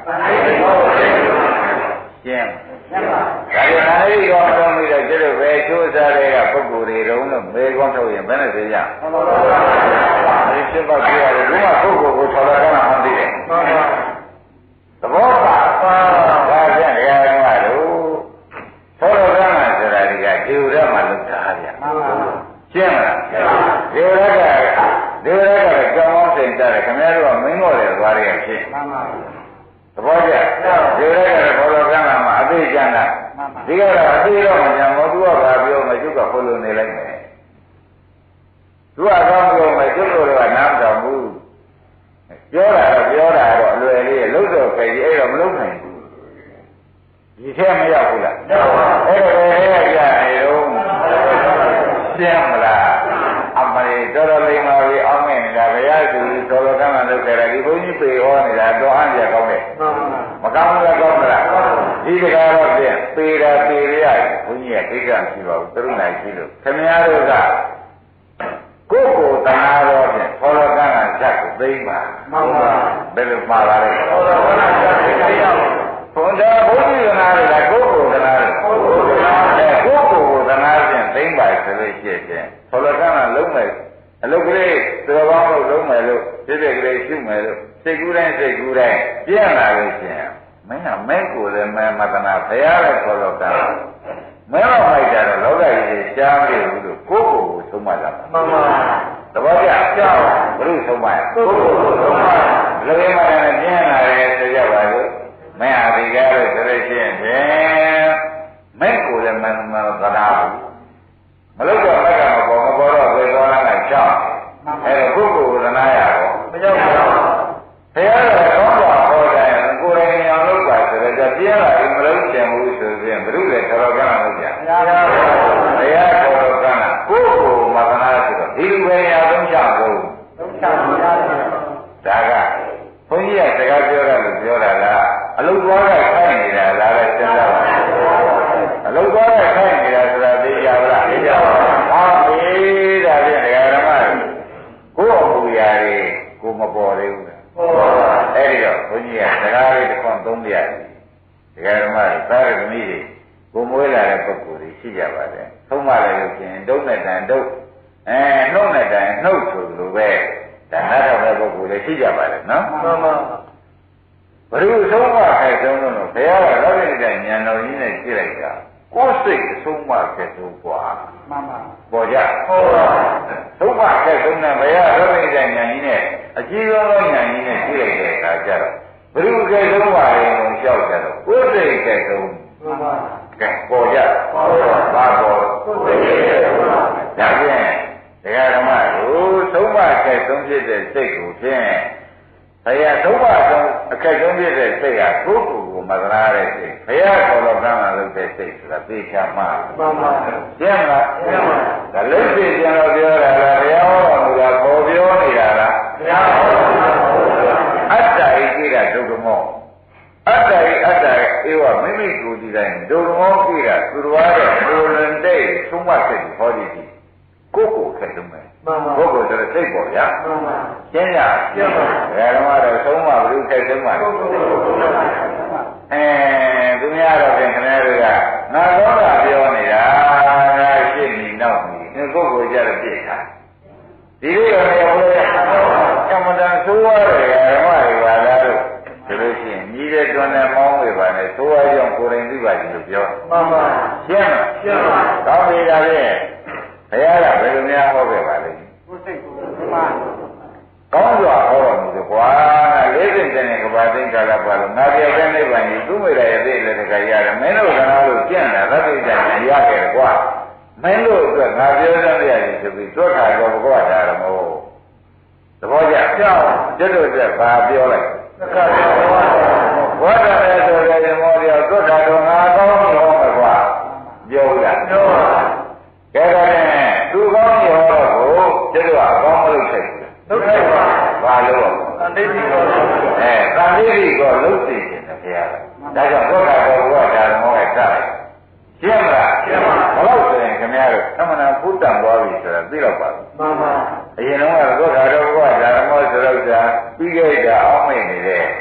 ရှင်းဒါကြောင့်အဲဒီကောင်တော်ပြီးတော့ကျတော့ပဲချိုးစားတဲ့ကပုဂ္ဂိုလ်တွေတုံးလို့မေကွန်းထုတ်ရင်ဘယ်နဲ့သိကြဒီဖြစ်ပါကြရတယ်ဒီမှာပုဂ္ဂိုလ်ကိုထော်လာကမှမသိတယ်သဘောပါဒါဖြင့်တရားဓမ္မတို့ထော်လာကမှဆိုတာဒီကဒေဝရမှာလုပ်တာဗျရှင်းမလားဒေဝရကဒေဝရကကြောင်းအောင်စိတ်တယ်ခင်ဗျားတို့ကမင်းတို့လည်းသွားရဖြစ်သဘောကျဒေဝရကထော်လာကမှအသိဉာဏ်ကဒီကတော့အသိတော့မညာမသူကဘာပြောမကျုပ်ကဟိုလိုနေလိုက်မယ်သူကကောင်းပြောမယ်ကျုပ်တို့ကနားမတော်ဘူးပြောတာတော့ပြောတာတော့အလွယ်လေးလှုပ်တော့ခေကြီးအဲ့တော့မလှုပ်နိုင်ဘူးဒီထဲမရောက်ဘူးလားအဲ့တော့ဘယ်ရကြနေတော့ရှင်းမလားအမလေးတော်တော်လေးပါပြီအောင်းနေနေတာဘုရားသူတော်တော်ကမ်းကလုပ်ကြတယ်ဒီဘုန်းကြီးပေဟောနေတာတော့အံ့ကြကောင်းတယ်မကောင်းဘူးလားကောင်းမလားဒီတကားတော့ဖြင့်ပေတာပေရရတယ်ဘုန်းကြီးကသိကြမရှိပါဘူးသူတို့နိုင်ရှိလို့ခင်ဗျားတို့ကကိုယ်ကိုယ်တနာတော့ဖြင့်တော်တော်ကမ်းကဇက်ကိုသိမ့်ပါမှန်ပါဘယ်လိုမှားပါလဲတော်တော်ကမ်းကဇက်သိရအောင်ဘုန်းတော်ဘုန်းကြီးကနာတယ်ကိုယ်ကိုယ်တနာတယ်ကိုယ်ကိုယ်တနာတယ်ကိုယ်ကိုယ်တနာဖြင့်သိမ့်ပါဆိုလို့ရှိရင်တော်တော်ကမ်းကလုံးမယ်အလုပ်ကလေးတော်ကောင်းလို့လုံးမယ်လို့ဖြစ်ဖြစ်ကလေးရှုမယ်လို့စိတ်ကူးတိုင်းစိတ်ကူးတိုင်းပြည့်လာလို့ရှိရင်မင်းကမဲကိုယ်လည်းမဲမတနာဘုရားလည်းခေါ်တော့တာမဲတော့မိုက်တာတော့လောကကြီးရှားမလို့ဘူးလို့ကိုယ့်ကိုယ်ကိုသုံးမှလာမှန်ပါသဘောကျကြောက်ဘုရုသုံးမှကိုယ့်ကိုယ်ကိုသုံးမှလူရင်းမှလည်းပြင်းလာတယ်ဆိုကြပါလို့မဲဟာဒီကားလို့ဆိုလို့ရှိရင်ဖြင့်မဲကိုယ်လည်းမမတနာဘူးမလို့တော့မက်ကမပေါ်မပေါ်တော့ဘယ်သွားလာကြောက်အဲ့တော့ကိုယ့်ကိုယ်ကိုသနာရတော့မကြောက်ဘူးဘုရားကကောင်းစွာဟောတယ်ကိုယ်တိုင်အောင်လုပ်ပါဆိုတော့ပြင်းလာရင်မလုံးချင်ဘူးဆိုရင်ဘုရုလည်းတော်တော်ကမ်းလို့ကြာဘုရားဘုရားတော်တော်ကမ်းတာကိုယ့်ကိုယ်မသနာဆိုတော့ဒီလိုပဲရအောင်ချဖို့သုံးချပါရတယ်ဒါကဘုန်းကြီးကစကားပြောရလို့ပြောတာလားအလုသွားကခိုင်းနေတာလားလဲစဉ်းစားပါအလုသွားကခိုင်းနေတာဆိုတာသိကြပါလားသိကြပါဘူးဟာအေးဒါဖြင့်ဒကာဓမ္မကိုယ့်အမှုရာတွေကိုမပေါ်သေးဘူးလားပေါ်ပါအဲ့ဒီတော့ဘုန်းကြီးကစကားလေးတစ်ခွန်းသုံးပြရတယ်ဒကာဓမ္မတွေသာရသမီးတွေကိုမွေးလာတဲ့ပုဂ္ဂိုလ်တွေရှိကြပါတယ်သုံးမလည်းလို့ရှင်ဒုနဲ့တန်ဒုအဲနှုတ်နဲ့တန်နှုတ်ဆိုလိုပဲဒါနားထောင်တဲ့ပုဂ္ဂိုလ်တွေရှိကြပါတယ်နော်မှန်ပါဘုရားဆုံးမခိုက်ဆုံးလို့ဘုရားကလောကီတဲ့ဉာဏ်တော်ကြီးနဲ့ကြည့်လိုက်တာကိုယ်စိတ်အဆုံးမခဲ့ဆုံးกว่าမှန်ပါပေါ်ကြဟုတ်ပါဆုံးမခဲ့ဆုံးတဲ့ဘုရားလောကီတဲ့ဉာဏ်ကြီးနဲ့အကြီးဆုံးသောဉာဏ်ကြီးနဲ့ကြည့်လိုက်တဲ့အခါကျတော့ဘုရားခဲ့ဆုံးပါရင်ကိုလျှောက်ကြတော့ကိုယ်စိတ်ခဲ့ဆုံးမှန်ပါကဲပေါ်ကြပေါ်ပါဘာပေါ်ကိုယ်စိတ်ခဲ့ဆုံးပါဒါဖြင့်တရားဓမ္မကိုသုံးပါးအခက်ဆုံးဖြစ်တဲ့စိတ်ကိုဖြင့်ဘုရားသုံးပါးဆုံးအခက်ဆုံးဖြစ်တဲ့စိတ်ဟာကိုယ်ကိုယ်ကိုမသနာတဲ့စိတ်ဘုရားခေါ်တော်ကမ်းလာလို့တဲ့စိတ်ဆိုတာသိချာမှမှန်ပါရှင်းမလားရှင်းပါဒါလို့ရှိရင်တော့ပြောတာလားဘုရားဟောတော်မူတာပေါ်ပြောနေတာလားဘုရားဟောတော်မူတာပေါ်ပြောအတ္တဤကိရဒုက္ခမောအတ္တဤအတ္တဧဝမိမိကိုယ်ဒီတိုင်းဒုက္ခမောကိရသူတော်ရဲ့ဘုလန်တဲ့သုံးပါးစိတ်ဟောဒီကိုယ်ကိုယ်ခက်လုံးမယ်ပုဂ္ဂိုလ်ဆိုတဲ့စိတ်ပေါ့ဗျာရှင်းရရှင်းပါဘယ်တော့မှတော့သုံးပါဘူးခက်ဆုံးပါအဲသူများတော့ပြန်ခင်ဗျားတို့ကငါတော့တာပြောနေတာငါရှင်းနေတော့ပြီဒီပုဂ္ဂိုလ်ကြတော့ပြစ်တာဒီလိုရောဘုရားကမ္မတန်ဆိုးရတယ်ဓမ္မတွေပါလားလို့ဒီလိုရှိရင်ညီတဲ့တွန်းနဲ့မောင်းဝေပါနဲ့ဆိုးရကြောင့်ကိုယ်တိုင်သိပါကြည့်လို့ပြောမှန်ပါရှင်းလားရှင်းပါကောင်းပြီဒါဖြင့်ဘုရားကဘယ်လိုများဟောခဲ့ပါလဲကိုယ်စိတ်ကိုမှန်ကောင်းစွာဟောတော်မူတယ်ကွာလေးစိတ်တဲ့ကဘာသိက္ခာလပါလို့ငါပြည့်တဲ့နိဗ္ဗာန်ကြီးသူ့မိရရဲ့သိလည်းတခါရတယ်မင်းတို့ကနာလို့ကျင့်တာသတ္တိတ္တရရခဲ့တယ်ကွာမင်းတို့အတွက်ငါပြောစမ်းရတယ်ဆိုပြီးတွက်ခါတော့ဘုရားတာရမို့သဘောကျကြောက်ကျွတ်တို့အတွက်ဘာပြောလိုက်သက္ကပြောဘောဓရဲ့ဆိုတဲ့မောပြောတွက်ခါတော့ငါကောင်းပြီဟောမှာကွာပြောလားပြောပါကဲတော့သူကောင်းရောတော့ကိုကျတော့အကောင်းမလုပ်ဆိုင်ဘူးလုပ်ဆိုင်ပါဘာလို့သံတိတိကိုအဲသံတိတိကိုလုပ်သိတယ်ဘုရားကဒါကြောင့်ဘုရားတော်ကဒါမောကစတယ်ရှင်းမလားရှင်းပါဘလို့ဆိုရင်ခင်ဗျားတို့သမဏဘုဒ္ဓံသွားပြီဆိုတာသိတော့ပါဘူးမှန်ပါအရင်တော့ဘုရားတော်ကဒါမောဆိုတော့ဒါပြီးခဲ့တာအောက်မိတ်နေတဲ့ခ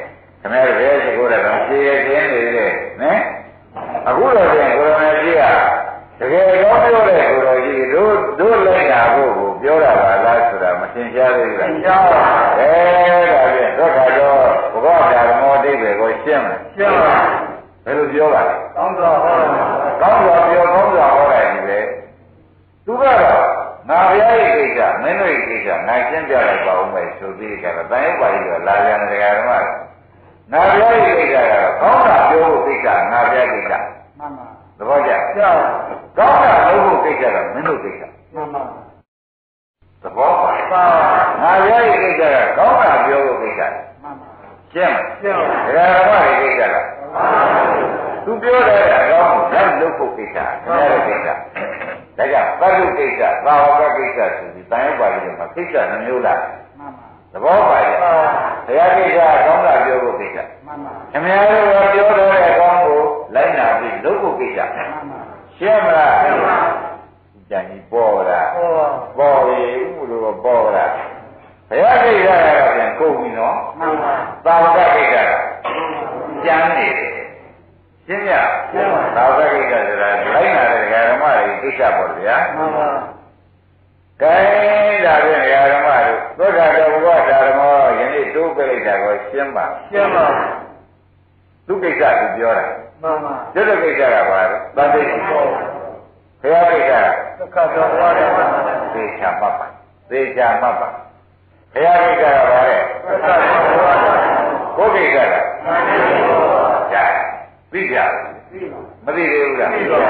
ခင်ဗျားတို့ရဲ့ကိုယ်တော်ဖြေရခြင်းနေတယ်နော်အခုတော့ပြန်ကိုယ်တော်ကြီးကတကယ်တော့ပြောတဲ့ကိုယ်တော်ကြီးတို့တို့လိုက်တာဖို့ကိုပြောတာပါလားဆိုတာမသင်ရှားသေးဘူးလားရှင်းပါအဲဒါပြန်ဒုက္ခတော့ဘုရားဓမ္မအဓိပ္ပာယ်ကိုရှင်းမယ်ရှင်းပါဘယ်လိုပြောပါလဲကောင်းစွာဟောကောင်းစွာပြောကောင်းစွာဟောတယ်ဒီလေသူကတော့ငါဘုရားရဲ့ကိစ္စမင်းတို့ရဲ့ကိစ္စငါရှင်းပြလိုက်ပါဦးမယ်ဆိုပြီးကြတော့တန်ရုပ်ပါဠိတော်လာပြန်တဲ့ဓမ္မငါဘုရားရဲ့ကိစ္စကတော့ကောင်းတာပြောဖို့ကိစ္စငါဘုရားကိစ္စမှန်ပါသဘောကျကြောက်ကောင်းတာလုပ်ဖို့ကိစ္စတော့မင်းတို့ကိစ္စမှန်ပါသဘောပါငါဘုရားရဲ့ကိစ္စကကောင်းတာပြောဖို့ကိစ္စမှန်ပါရှင်းရှင်းဓမ္မရဲ့ကိစ္စကသူပြောတဲ့အကောင်းကိုလက်လုပ်ဖို့ကိစ္စခင်ဗျားရဲ့ကိစ္စဒါကြောင့်သတ္တုကိစ္စသာဝကကိစ္စဆိုပြီးတန်ရုပ်ပါဠိတော်မှာကိစ္စနှမျိုးလားမှန်ပါသဘောပါရဲ့ဘုရားကိစ္စကောင်းတာပြောဖို့ကိစ္စမှန်ပါခင်ဗျားတို့ပြောတဲ့အကောင်းကိုလိုက်နာပြီးလုပ်ဖို့ကိစ္စမှန်ပါရှင်းမလားရှင်းပါကြံကြီးပေါ်တာပေါ်ပြီဥလိုပေါ်တာဘုရားကိစ္စကပြန်ကုန်ပြီနော်မှန်ပါသာဝကကိစ္စကကျမ်းနေတယ်ရှင်းရရှင်းပါသာဝကကိစ္စဆိုတာလိုက်နာတဲ့ဓမ္မတွေကိစ္စပေါ့ဗျာမှန်ပါကဲဒါဖြင့်ဓမ္မတို့သုခတော်ဘုရားဓမ္မယနေ့တိုးပြလိုက်တာကိုရှင်းပါရှင်းပါသူကိစ္စသူပြောတာမှန်ပါဒီလိုကိစ္စကဘာလဲသတိပေါ်ဘုရားကိစ္စသုခတော်ဘုရားဓမ္မသေချာမှတ်ပါသေချာမှတ်ပါဘုရားကိစ္စကဘာလဲသုခတော်ဘုရားဓမ္မကိုယ်ကိစ္စကသတိပေါ်ကြသိကြမသိသေးဘူးလားအဲ့ဒီတော့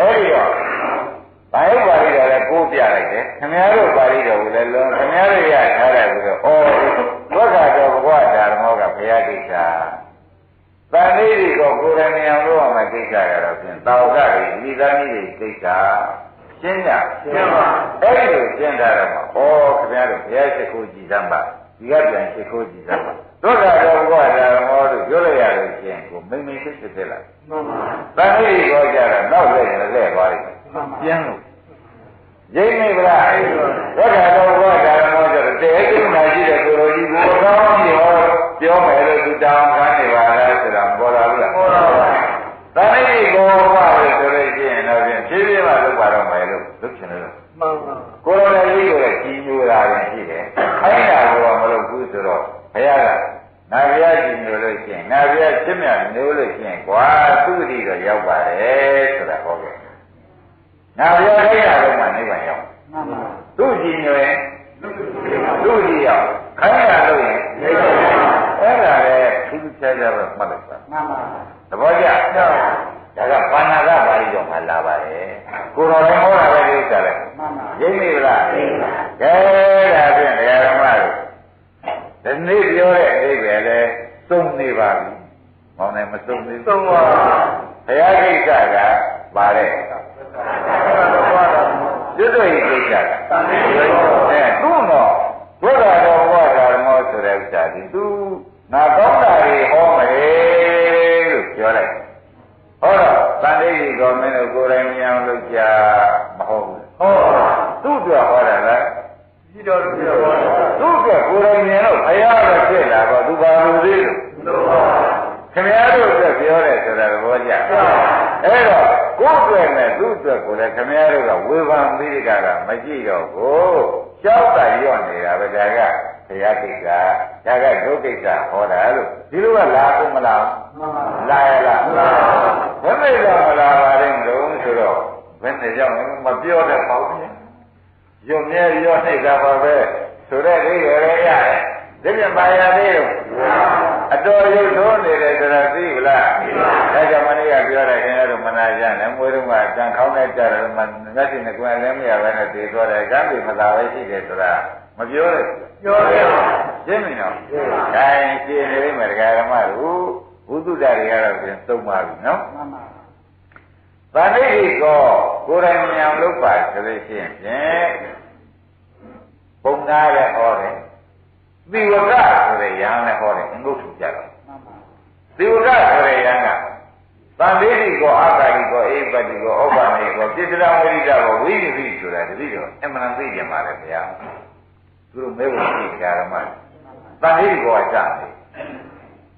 ဘာလို့ပါဠိတော်လဲကိုးပြလိုက်တယ်ခင်ဗျားတို့ပါဠိတော်ကိုလည်းလုံးခင်ဗျားတို့ရထားတယ်ဆိုတော့ဩဘုရားတော်ဘုရားဓမ္မောကဘုရားကိစ္စတန်လေးတွေကိုကိုယ်တိုင်မြင်အောင်လုပ်ရမယ့်ကိစ္စကတော့ဖြင့်တာဝကတွေမိသားစုတွေကိစ္စရှင်းကြရှင်းပါအဲ့ဒီလိုရှင်းတာတော့ဩခင်ဗျားတို့ဘုရားရှိခိုးကြည်စမ်းပါဒီကပြန်ရှိခိုးကြည်စမ်းပါဒုက္ခတော်ဘုရားဓမ္မောတို့ပြောလိုက်ရလို့ရှင်းကိုမိမ့်မိမ့်ဖြစ်ဖြစ်လာမှန်ပါတန်လေးကိုကြတော့နောက်လဲလဲလဲသွားတယ်ပြင်းလို့ရင်းနေပါလားဒုက္ခတော်ဘုရားဓမ္မောကျတော့တဲ့အဲ့ဒီမှာရှိတဲ့ကိုယ်တော်ကြီးကိုကောင်းပြီးဟောပြောမယ်လို့သူတောင်းခံနေပါလားဆိုတာပေါ်လာဘူးလားပေါ်လာပါတန်လေးကိုဟောလို့ဆိုလို့ရှိရင်တော့ဖြင့်ဖြည်းဖြည်းမှလုပ်ပါတော့မယ်လို့လုပ်ချင်လို့မှန်ပါကိုယ်တော်ကြီးကိုလည်းကြီးညိုတာရင်ရှိတယ်ခိုင်းတာကမလုပ်ဘူးဆိုတော့ဘုရားကနာဗျာကြီးညိုလို့ရှိရင်နာဗျာရှင်းမြညိုလို့ရှိရင်ကွာသူ့အတိတော့ရောက်ပါတယ်ဆိုတာဟောခဲ့နာဗျာခိုင်းတာတော့မှနိဗ္ဗာန်ရောက်မှန်ပါသူ့ကြီးညိုရင်သူ့ကြီးရောက်ခိုင်းတာလို့ရင်နိဗ္ဗာန်အဲ့ဒါလေသူ့ချဲကြပဲမှတ်လိုက်ပါမှန်ပါသဘောကျဒါကဘာနာကပါဠိတော်မှာလာပါတယ်ကိုယ်တော်လည်းဟောတာပဲကိစ္စလေမှန်ပါရိပ်မိလားရိပ်ပါကဲဒါဖြင့်ဓမ္မတို့ဒီနေ့ပြောတဲ့အဓိပ္ပာယ်လဲသုံးနေပါပြီ။မောင်လည်းမသုံးသေးဘူး။သုံးပါဘုရားကိစ္စကပါတဲ့။ကျွတ်တို့ရဲ့ကိစ္စကတန်သေးတယ်။အဲသူ့တော့ဘုရားတော်ဘုရားဓမ္မောဆိုတဲ့ဥစ္စာဒီသူငါကောင်းတာတွေဟောမယ်လို့ပြောလိုက်။ဟောတော့တန်သေးကြီးကောမင်းတို့ကိုယ်တိုင်မြင်အောင်လုပ်ကြမဟုတ်ဘူး။ဟုတ်ပါသူ့အတွက်ဟောတာလားဒီတော်တို့ပြောတာသူ့ကကိုယ်တိုင်မြင်တော့ဘုရားပဲဖြစ်လာတော့သူဘာလို့သေးလို့ခင်ဗျားတို့အတွက်ပြောတယ်ဆိုတာသဘောကျအဲ့တော့ကိုယ်အတွက်နဲ့သူ့အတွက်ကိုလည်းခင်ဗျားတို့ကဝေဖန်ပြီးကြတာမကြည့်တော့ဘူးကြောက်တာရော့နေတာပဲဒါကဘုရားကိစ္စဒါကဒုက္ခိစ္စဟောတာလို့ဒီလိုကလာကုန်မလားလာရလားဘယ်နဲ့ကြောင့်မလာပါလဲလို့ဆိုတော့ဘယ်နဲ့ကြောင့်မပြောတဲ့ပေါ့ရုပ်မြဲရောနေတာပါပဲဆိုတဲ့အိရရရတယ်ဒီပြန်ပါရသေးလို့အတော်ရုပ်ထိုးနေတယ်ဆိုတာသိဗလားဒါကြောင့်မနေ့ကပြောတယ်ခင်ဗျားတို့မနာကြနဲ့မွေးတော့ကတန်ခေါင်းနဲ့ကြတယ်မမျက်စိနဲ့ကွယ်လည်းမရဘဲနဲ့သိသွားတယ်ကမ်းပြီမသာပဲရှိတယ်ဆိုတာမပြောနဲ့ပြောတယ်ရှင်းပြီနော်ဒါရင်ရှင်းနေပြီမယ်ဒကာဓမ္မတို့ဘုသူတ္တတွေကတော့ပြန်သုံးပါပြီနော်မှန်ပါဗာဏိတိကောကိုယ်တိုင်ဉာဏ်လုပ်ပါဆိုလို့ရှိရင်ဖြင့်ပုံနာလည်းဟောတယ်သီဝကဆိုတဲ့ယဟန်လည်းဟောတယ်အငုတ်ထူကြတော့သီဝကဆိုတဲ့ယဟန်ကဗာဏိတိကောအာဂါတိကောအေပတိကောဩဘာမေကောပြစ္ဆဒဝိရိဒကောဝိရိတိဆိုတာတတိတော့အမှန်သိကြပါလေဗျာသူတို့မဲဖို့ရှိကြရမှာဗာဏိတိကောကကြားတယ်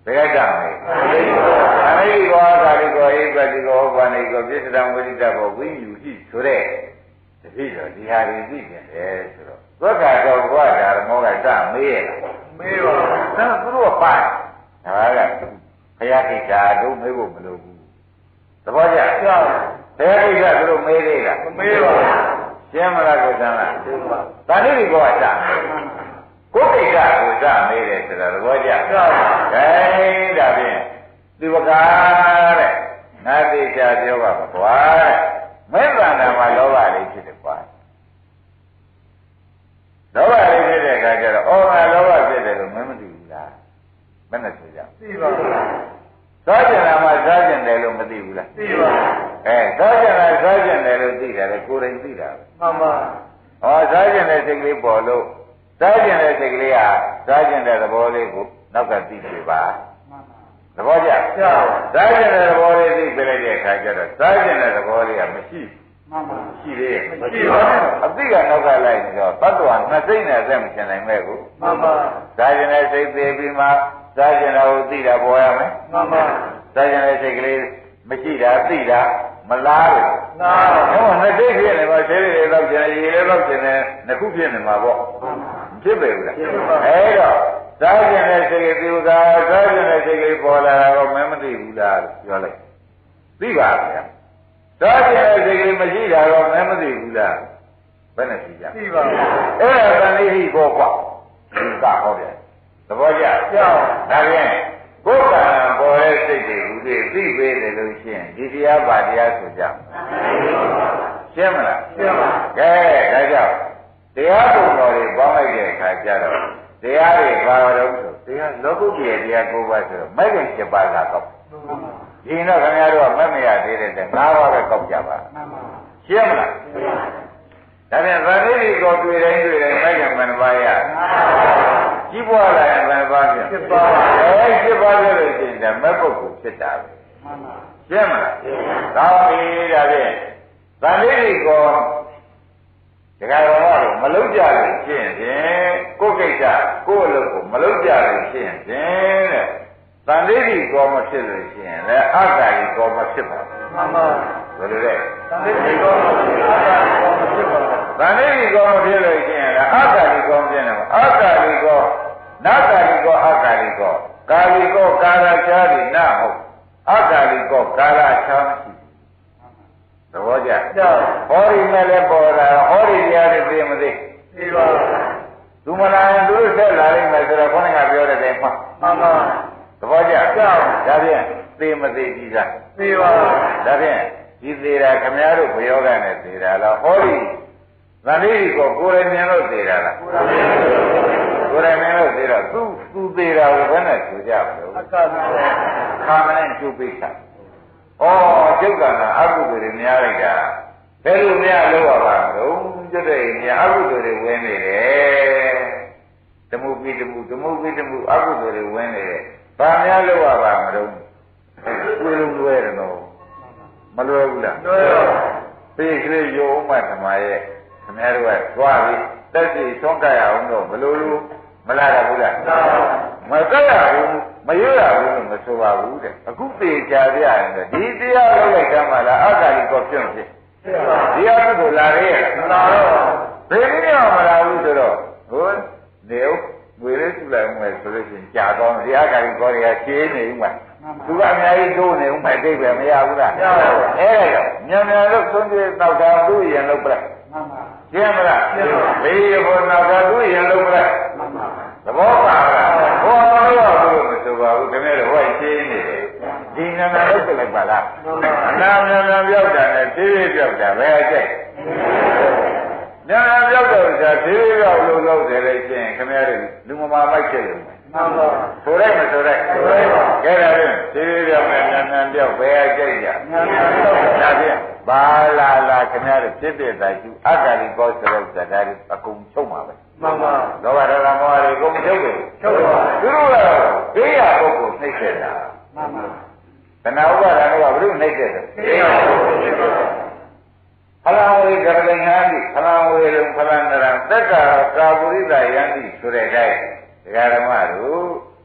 ဘယ်ကကြမယ်အနိကောသာရိကောဧပတိကောဘာနိကောပြစ္ဆဒံဝိတ္တဘောဝိညူတိဆိုတဲ့တတိတော်ဒီဟာတွေသိကြတယ်ဆိုတော့သုခတော်ဘုရားဓမ္မောကစမေးရလားမေးပါဘူးဒါသူတို့ကပါဒါကဘုရားကိစ္စတို့မေးဖို့မလိုဘူးသဘောကျလားဘုရားကိစ္စသူတို့မေးသေးလားမမေးပါဘူးရှင်းမလားကိုသံလားရှင်းပါဒါနည်းကောစကိုယ်ကိစ္စကိုစမေးတယ်ဆိုတာသဘောကျလားဒါဒါဖြင့်ဒီဝကာတဲ့ငါသိချာပြောပါမကွာတဲ့မေတ္တာနာမှာလောဘလေးဖြစ်တယ်ကွာလောဘလေးဖြစ်တဲ့အခါကျတော့အော်ငါလောဘဖြစ်တယ်လို့မင်းမသိဘူးလားဘယ်နဲ့ဆိုကြသိပါဘူးစားကြတာမှစားကြတယ်လို့မသိဘူးလားသိပါဘူးအဲစားကြတာစားကြတယ်လို့သိတယ်လေကိုယ်တိုင်သိတာပဲမှန်ပါဟောစားကြတဲ့စိတ်ကလေးပေါ်လို့စားကြတဲ့စိတ်ကလေးဟာစားကြတဲ့သဘောလေးကိုနောက်ကသိပြီပါသဘောကျစားကျင်တဲ့သဘောလေးသိပြလိုက်တဲ့အခါကျတော့စားကျင်တဲ့သဘောလေးကမရှိမှန်ပါရှိသေးရဲ့မရှိပါဘူးအသိကနောက်ကလိုက်နေတော့တတ္တဝါနှစ်စိတ်နဲ့အသက်မရှင်နိုင်မဲ့ကိုမှန်ပါစားကျင်တဲ့စိတ်သေးပြီးမှစားကျင်တာကိုသိတာပေါ်ရမယ်မှန်ပါစားကျင်တဲ့စိတ်ကလေးမရှိတာသိတာမလားဘူးလားဟောနှစ်စိတ်ဖြစ်နေမှာဆေးရည်တော့ကျင်ရေလေးတော့ကျင်နေနှစ်ခုဖြစ်နေမှာပေါ့ဖြစ်ပေဘူးလားအဲတော့စားကျင်တဲ့စိတ်ကဒီဥသာစားကျင်တဲ့စိတ်ကပေါ်လာတာကိုမင်းမသိဘူးလားပြောလိုက်သိပါဗျာစားကျင်တဲ့စိတ်ကမရှိတာတော့မင်းမသိဘူးလားဘယ်နဲ့သိကြသိပါဘူးအဲ့ဒါတန်လေးဟိဘောကွာဒီကဟောတယ်သဘောကျကြောက်ဒါဖြင့်ဘုရားပေါ်တဲ့စိတ်တွေကိုသိသိပေးတယ်လို့ရှင်းဒီတရားပါတရားဆိုကြရှင်းမလားရှင်းပါကဲဒါကြောင့်တရားပုံတော်တွေပေါင်းလိုက်တဲ့အခါကျတော့တရားတွေဘာလို့ဆိုတရားလောကုတ္တရာတရား၉ပါးဆိုတော့မိုက်ခင်七ပါးကတော့ဒီတော့ခင်ဗျားတို့ကမမရသေးတဲ့၅ပါးပဲကောက်ကြပါရှင်းမလားဒါပြန်ဗာတိကိုတွေ့တိုင်းတွေ့တိုင်းမိုက်ခင်ဘယ်နှပါးရကြီးပွားလာရင်ဘယ်နှပါးပြန်七ပါးအဲ七ပါးလို့ရှိရင်ဒါမက်ပုဂ္ဂိုလ်ဖြစ်တာပဲရှင်းမလားကောင်းပြီဒါဖြင့်ဗာတိကိုဒကာတော်ကတော့မလုံးကြလို့ရှင်းရင်ကိုယ်ကိစ္စကိုယ်အလုပ်ကိုမလုံးကြလို့ရှင်းရင်တဲ့တန်လေးကြီးကောမဖြစ်လို့ရှင်းလေအက္ခာကြီးကောမဖြစ်ပါဘူးမှန်ပါဘယ်လိုလဲတန်လေးကြီးကောမဖြစ်အက္ခာကြီးကောမဖြစ်ပါဘူးတန်လေးကြီးကောမဖြစ်လို့ရှင်းလေအက္ခာကြီးကောဖြစ်နေမှာအက္ခာကြီးကောနက္ခာကြီးကောအက္ခာကြီးကောကာလီကောကာလချာတိနဟုတ်အက္ခာကြီးကောကာလချာမရှိသဘောကျဟောဒီမဲ့လည်းပေါ်လာဟောဒီတရားတွေသိမသိသိပါဘူးသူမလာရင်သူတို့ဆက်လာလိမ့်မယ်ဆိုတော့ခေါင်းကပြောတဲ့တိုင်မှမှန်ပါသဘောကျဒါဖြင့်သိမသိကြည့်တာသိပါဒါဖြင့်ဒီသေးတာခမည်းတော်ဘယောဂနဲ့သေးတာလားဟောဒီသတိကိုကိုယ်ရမြင်လို့သေးတာလားကိုယ်ရမြင်လို့သေးတော့သူသူသေးတာကိုဘယ်နဲ့ဆိုကြမလို့အကခါမနဲ့ကျုပ်ပိတ်တာဩကျုပ်ကအကုသိုလ်တွေများလိုက်တာဘယ်လိုများလို့ရပါမလို့ကျွတ်တဲ့ညာအကုသိုလ်တွေဝင်နေတယ်ဓမ္မပိဓမ္မဓမ္မပိဓမ္မအကုသိုလ်တွေဝင်နေတယ်ဘာများလို့ရပါမလို့ကိုယ်လုံးလွဲတယ်နော်မလွယ်ဘူးလားလွယ်ပါဘူးပြေကလေးရုံမှဓမ္မရဲ့ခင်ဗျားတို့ကသွားပြီတက်စီသွန်းကြရအောင်တော့ဘယ်လိုလိုမလာရဘူးလားမကရဘူးမရရဘူးလို့မဆိုပါဘူးတဲ့အခုသေချာပြရင်ဒီတရားလောက်လိုက်ကြမှာလားအက္ခာကြီးကောပြန့်ဖြစ်ဒီအကုသိုလ်လာရဲမလာတော့ဘယ်နည်းမှမလာဘူးဆိုတော့ဟိုနေဦးငွေလေးစုလိုက်ဦးမယ်ဆိုလို့ရှိရင်ကြာတော့ဒီအက္ခာကြီးကောတွေကရှင်းနေဦးမှာသူကအများကြီးတိုးနေဦးမယ်တိတ်ပဲမရဘူးလားအဲ့ဒါတော့မြန်မြန်လို့သုံးပြေတော့တာသူ့ရင်လို့ပြလိုက်မှန်ပါရှင်းမလားဘေးရဖို့တော့တာသူ့ရင်လို့ပြလိုက်မှန်ပါသဘောပါလားဟောမလို့ဘူးမဆိုပါဘူးခင်ဗျားတို့ဟောရှင်းနေတယ်ဒီနာမည်လောက်ပြလိုက်ပါလားအနာမြန်မြန်ပြောက်တာနဲ့ဖြည်းဖြည်းပြောက်တာပဲအကျိတ်မြန်မြန်ပြောက်တော့ဆိုတာဖြည်းဖြည်းပြောက်လို့လို့တယ်လေရှင်းခင်ဗျားတို့လူမမာမိုက်ချက်လို့မှန်ပါဆိုလိုက်မဆိုလိုက်ဆိုလိုက်ပါကဲဒါဖြင့်ဖြည်းဖြည်းပြောက်မယ်မြန်မြန်ပြောက်ပဲအကျိတ်ကြမြန်မြန်ပြောက်ဒါဖြင့်ဘာလာလာခင်ဗျားတို့ဖြစ်တဲ့တိုင်သူအက္ခာလိကောဆိုတော့ဒါတွေအကုန်ချုပ်မှာပဲမှန်ပါလောဘဒေါသမောဟတွေအကုန်ချုပ်တယ်ချုပ်ပါသူတို့ကဘေးရပုဂ္ဂိုလ်နှိမ့်ဆက်တာမှန်ပါတဏှာဥပါဒံကဘုရုနှိမ့်ဆက်တယ်ဘေးရပုဂ္ဂိုလ်နှိမ့်ဆက်တယ်ဖလံဝေကရဏိဟံတိဖလံဝေလုံဖလံနရံသက္ကာကာပုရိသယံတိဆိုတဲ့အတိုင်းဒကာဓမ္မတို့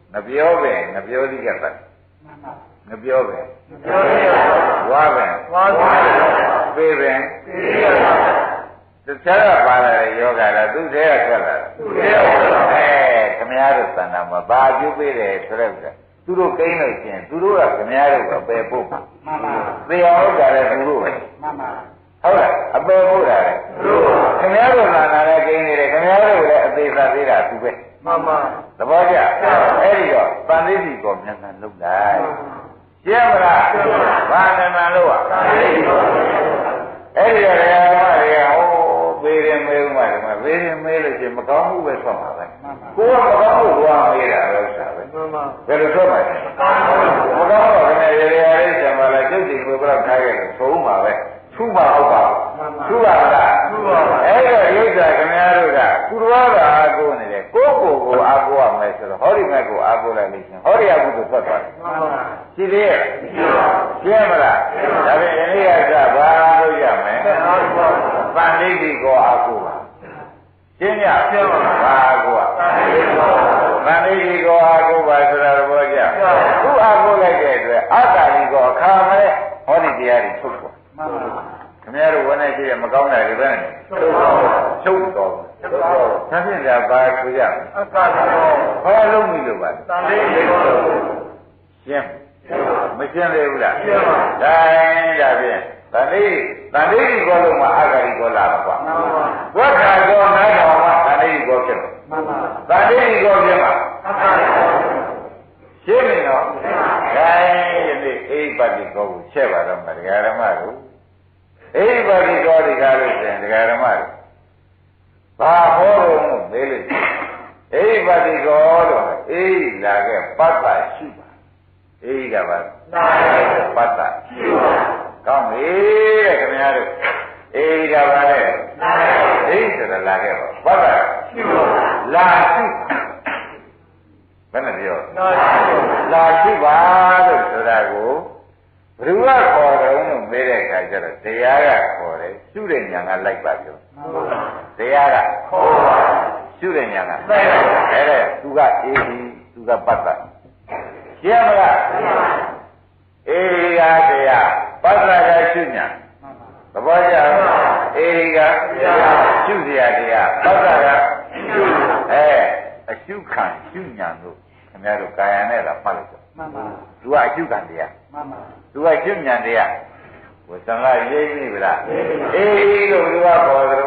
ငပြောပဲငပြောလိကတ္တငပြောပဲဝါပဲပေးပဲတခြားကပါလာတဲ့ယောဂလားသူသေးရထွက်လာသူသေးရထွက်လာအဲခမည်းတော်သဏ္ဍာန်မှာဘာပြုပေးတယ်ဆိုတော့သူတို့ကိန်းလို့ရှိရင်သူတို့ကခမည်းတော်ကိုပယ်ဖို့မှန်ပါသေအောင်လုပ်တာလည်းသူတို့ပဲမှန်ပါဟုတ်လားအပယ်ဖို့တာလည်းသူတို့ခမည်းတော်လာလာတဲ့ကိန်းနေတယ်ခမည်းတော်ကိုလည်းအသေးသာသေးတာသူပဲမှန်ပါသဘောကျအဲ့ဒီတော့တန်လေးစီကိုမြန်မြန်လုပ်လိုက်ရှင်းမလားဘာမြန်မြန်လုပ်อ่ะအဲ့ဒီတော့ဓမ္မတွေကဟိုပေးတယ်မေးဦးမှာဓမ္မပေးတယ်မေးလို့ရှိရင်မကောင်းမှုပဲဆွတ်မှာပဲကိုကမကောင်းမှုကမေးတာပဲဥစ္စာပဲဘယ်လိုဆွတ်မှာလဲမကောင်းတော့ခင်ဗျာရေရေလေးဆံပါလားကျုပ်ဒီကိုဘယ်တော့ထားခဲ့လို့သုံးမှာပဲထူးမှာဟုတ်ပါထူးပါလားထူးပါပါအဲ့တော့ရုပ်စာခင်ဗျားတို့ကကုရဝါဒအားကိုးနေတယ်ကိုယ့်ကိုယ်ကိုအားကိုးရမယ်ဆိုတော့ဟောဒီမဲ့ကိုအားကိုးလိုက်လို့ရှိရင်ဟောဒီအကုသိုလ်ထွက်သွားတယ်မှန်ပါရှိသေးရဲ့ရှင်းမလားဒါဖြင့်ယနေ့ကဘာလို့ရမယ်ပန္တိတိကိုအားကိုးပါရှင်းရရှင်းပါဘာအားကိုးပါပန္တိတိကိုအားကိုးပါဆိုတာသဘောကျခုအားကိုးလိုက်တဲ့အတွက်အတ္တဒီကိုအခါမဲ့ဟောဒီတရားတွေထုတ်သွားမှန်ပါခင်ဗျားတို့ဝန်းနေရှိရမကောင်းတာတွေပဲနဲ့ချုပ်တော့ချုပ်တော့ဒါဖြင့်ဒါပါဆိုရအကတော်ဘာလုံးပြီလို့ပါတန်လေးကိုရှင်းမရှင်းသေးဘူးလားရှင်းပါဒါဒါဖြင့်တန်လေးတန်လေးကိုလုံးမှာအာဂရိကိုလာပါကွာမှန်ပါဝတ်ခါကောနားတော်မှာတန်လေးကိုဖြစ်တယ်မှန်ပါတန်လေးကိုဖြစ်မှာအကတော်ရှင်းပြီနော်ဒါယနေ့အိပတိကိုကိုချက်ပါတော့မှာဒကာဓမ္မတို့အိဗတိတော်ဒီကားလို့ရှင်ဒကာဓမ္မတွေဘာဟောလို့မေးလို့အိဗတိတော်လို့အေးလာခဲ့ပတ္တရှိပါအေးကပါနာပတ္တရှိပါကောင်းပြီတဲ့ခင်ဗျားတို့အေးကပါလေနာအေးဆိုတာလာခဲ့ပါပတ္တရှိပါလာရှိဘယ်နဲ့ပြောလာရှိပါလို့ဆိုတာကိုဘယ်သူကခေါ်တယ်လို့မေးတဲ့အခါကျတော့တရားကခေါ်တယ်ရှုတဲ့ညာကလိုက်ပါပြောတရားကခေါ်ပါရှုတဲ့ညာကလိုက်ပါအဲ့ဒါသူကအေးဒီသူကပတ်တာရှင်းမလားအေးကတရားပတ်တာကရှုညာသဘောကျအေးကရှုစရာတရားပတ်တာကရှုအဲအရှုခံရှုညာတို့ခင်ဗျားတို့ကာယနဲ့ကမှတ်လို့မှန်ပါသူကအရှုခံတရားမှန်ပါသူကရှုဉဏ်တရားဝသံဃာရေးပြီဗလားအေးလို့သူကခေါ်တယ်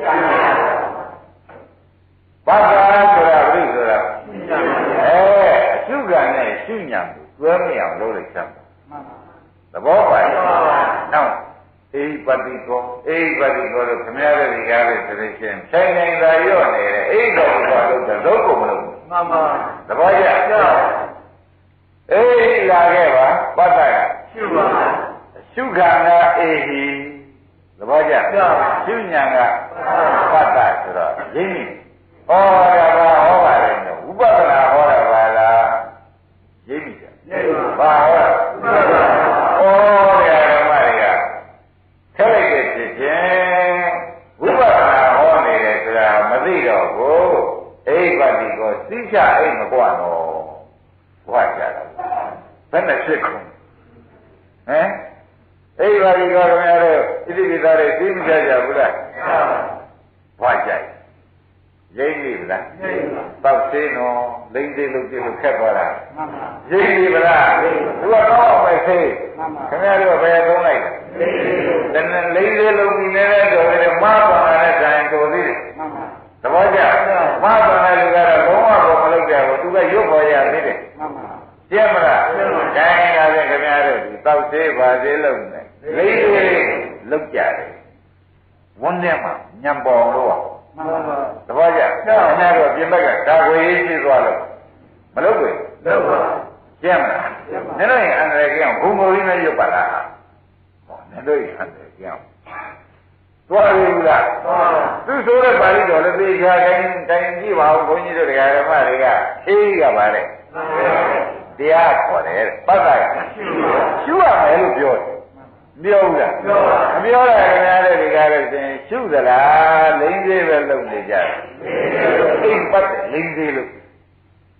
ဘာသာဆိုတာပြိဆိုတာအဲအရှုခံနဲ့ရှုဉဏ်ကိုတွဲမရအောင်လုပ်လိုက်စမ်းပါသဘောပါနော်အေးပတိကောအေးပတိကောလို့ခမရတဲ့ဒီကားလေးဆိုလို့ရှိရင်ဆိုင်နိုင်သာရော့နေတယ်အေးတော့ဘာလို့လဲလုံးကုန်မလို့မှန်ပါသဘောကျအေးလာခဲ့ပါပတ္တကရှုပါရှုခံကအေဟိသဘောကျရှုညာကပတ္တဆိုတော့ရင်းနေဟောတာကဟောပါလေနော်ဝိပဿနာဟောတာပါလားရင်းနေတယ်ဘာဟောဩတဲ့ဓမ္မတွေကထက်လိုက်တဲ့ဖြစ်ချင်းဝိပဿနာဟောနေတယ်ဆိုတာမသိတော့ဘူးအိဗတိကိုသိချအိမ်မကွာတော့ဘွားကြတာဘယ်နဲ့ဖြစ်ကုန်ဟမ်အိဗတိကိုခင်ဗျားတို့ဣတိပိသားတွေသိမကြကြဘူးလားဘွားကြိုက်ရိမ့်လိမ့်လားတောက်သေးနော်လိမ့်သေးလို့ပြလို့ခက်သွားတာရိမ့်လိမ့်လားသူကတော့ပဲသေးခင်ဗျားတို့ဘယ်သုံးလိုက်လဲတနေ့လိမ့်သေးလို့ပြီးနေတဲ့တော်တယ်မပါလာတဲ့ဆိုင်တော်သေးတယ်သဘောကျမပါလာလူကတော့ဘုံဝဘောမလုပ်ကြဘူးသူကရုပ်ပေါ်ရသေးတယ်ရှင်းမလားတိုင်းလာတဲ့ခင်ဗျားတို့ဒီတောက်သေးပါသေးလို့နဲ့လိမ့်သေးလောက်ကြတယ်ဝန်းထဲမှာညံပေါ်လို့မှန်ပါသဘောကျခင်ဗျားတို့ပြင်ဘက်ကဒါဝေးရေးရှိသွားလို့မလုပ်ဘူးလုပ်ပါရှင်းမလားနင်တို့ရင်အန္တရာယ်ကြောင့်ဘုံကိုရင်းနဲ့ရုပ်ပါလားဟောနင်တို့ရင်အန္တရာယ်ကြောင့်သွားရဘူးလားသူဆိုတဲ့ပါဠိတော်လည်းသေချာတိုင်းတိုင်းကြည့်ပါဦးဘုန်းကြီးတို့တရားဓမ္မတွေကအေးကပါတဲ့တရားခေါ်တယ်ပတ္တကရှုရမယ်လို့ပြောတယ်ပြောဘူးလားပြောပါမပြောရခင်ဗျားတို့ဒီကားလို့ရှင်ရှုသလားလိမ့်သေးပဲလုပ်နေကြတယ်အိမ်ပတ်လိမ့်သေးလို့သ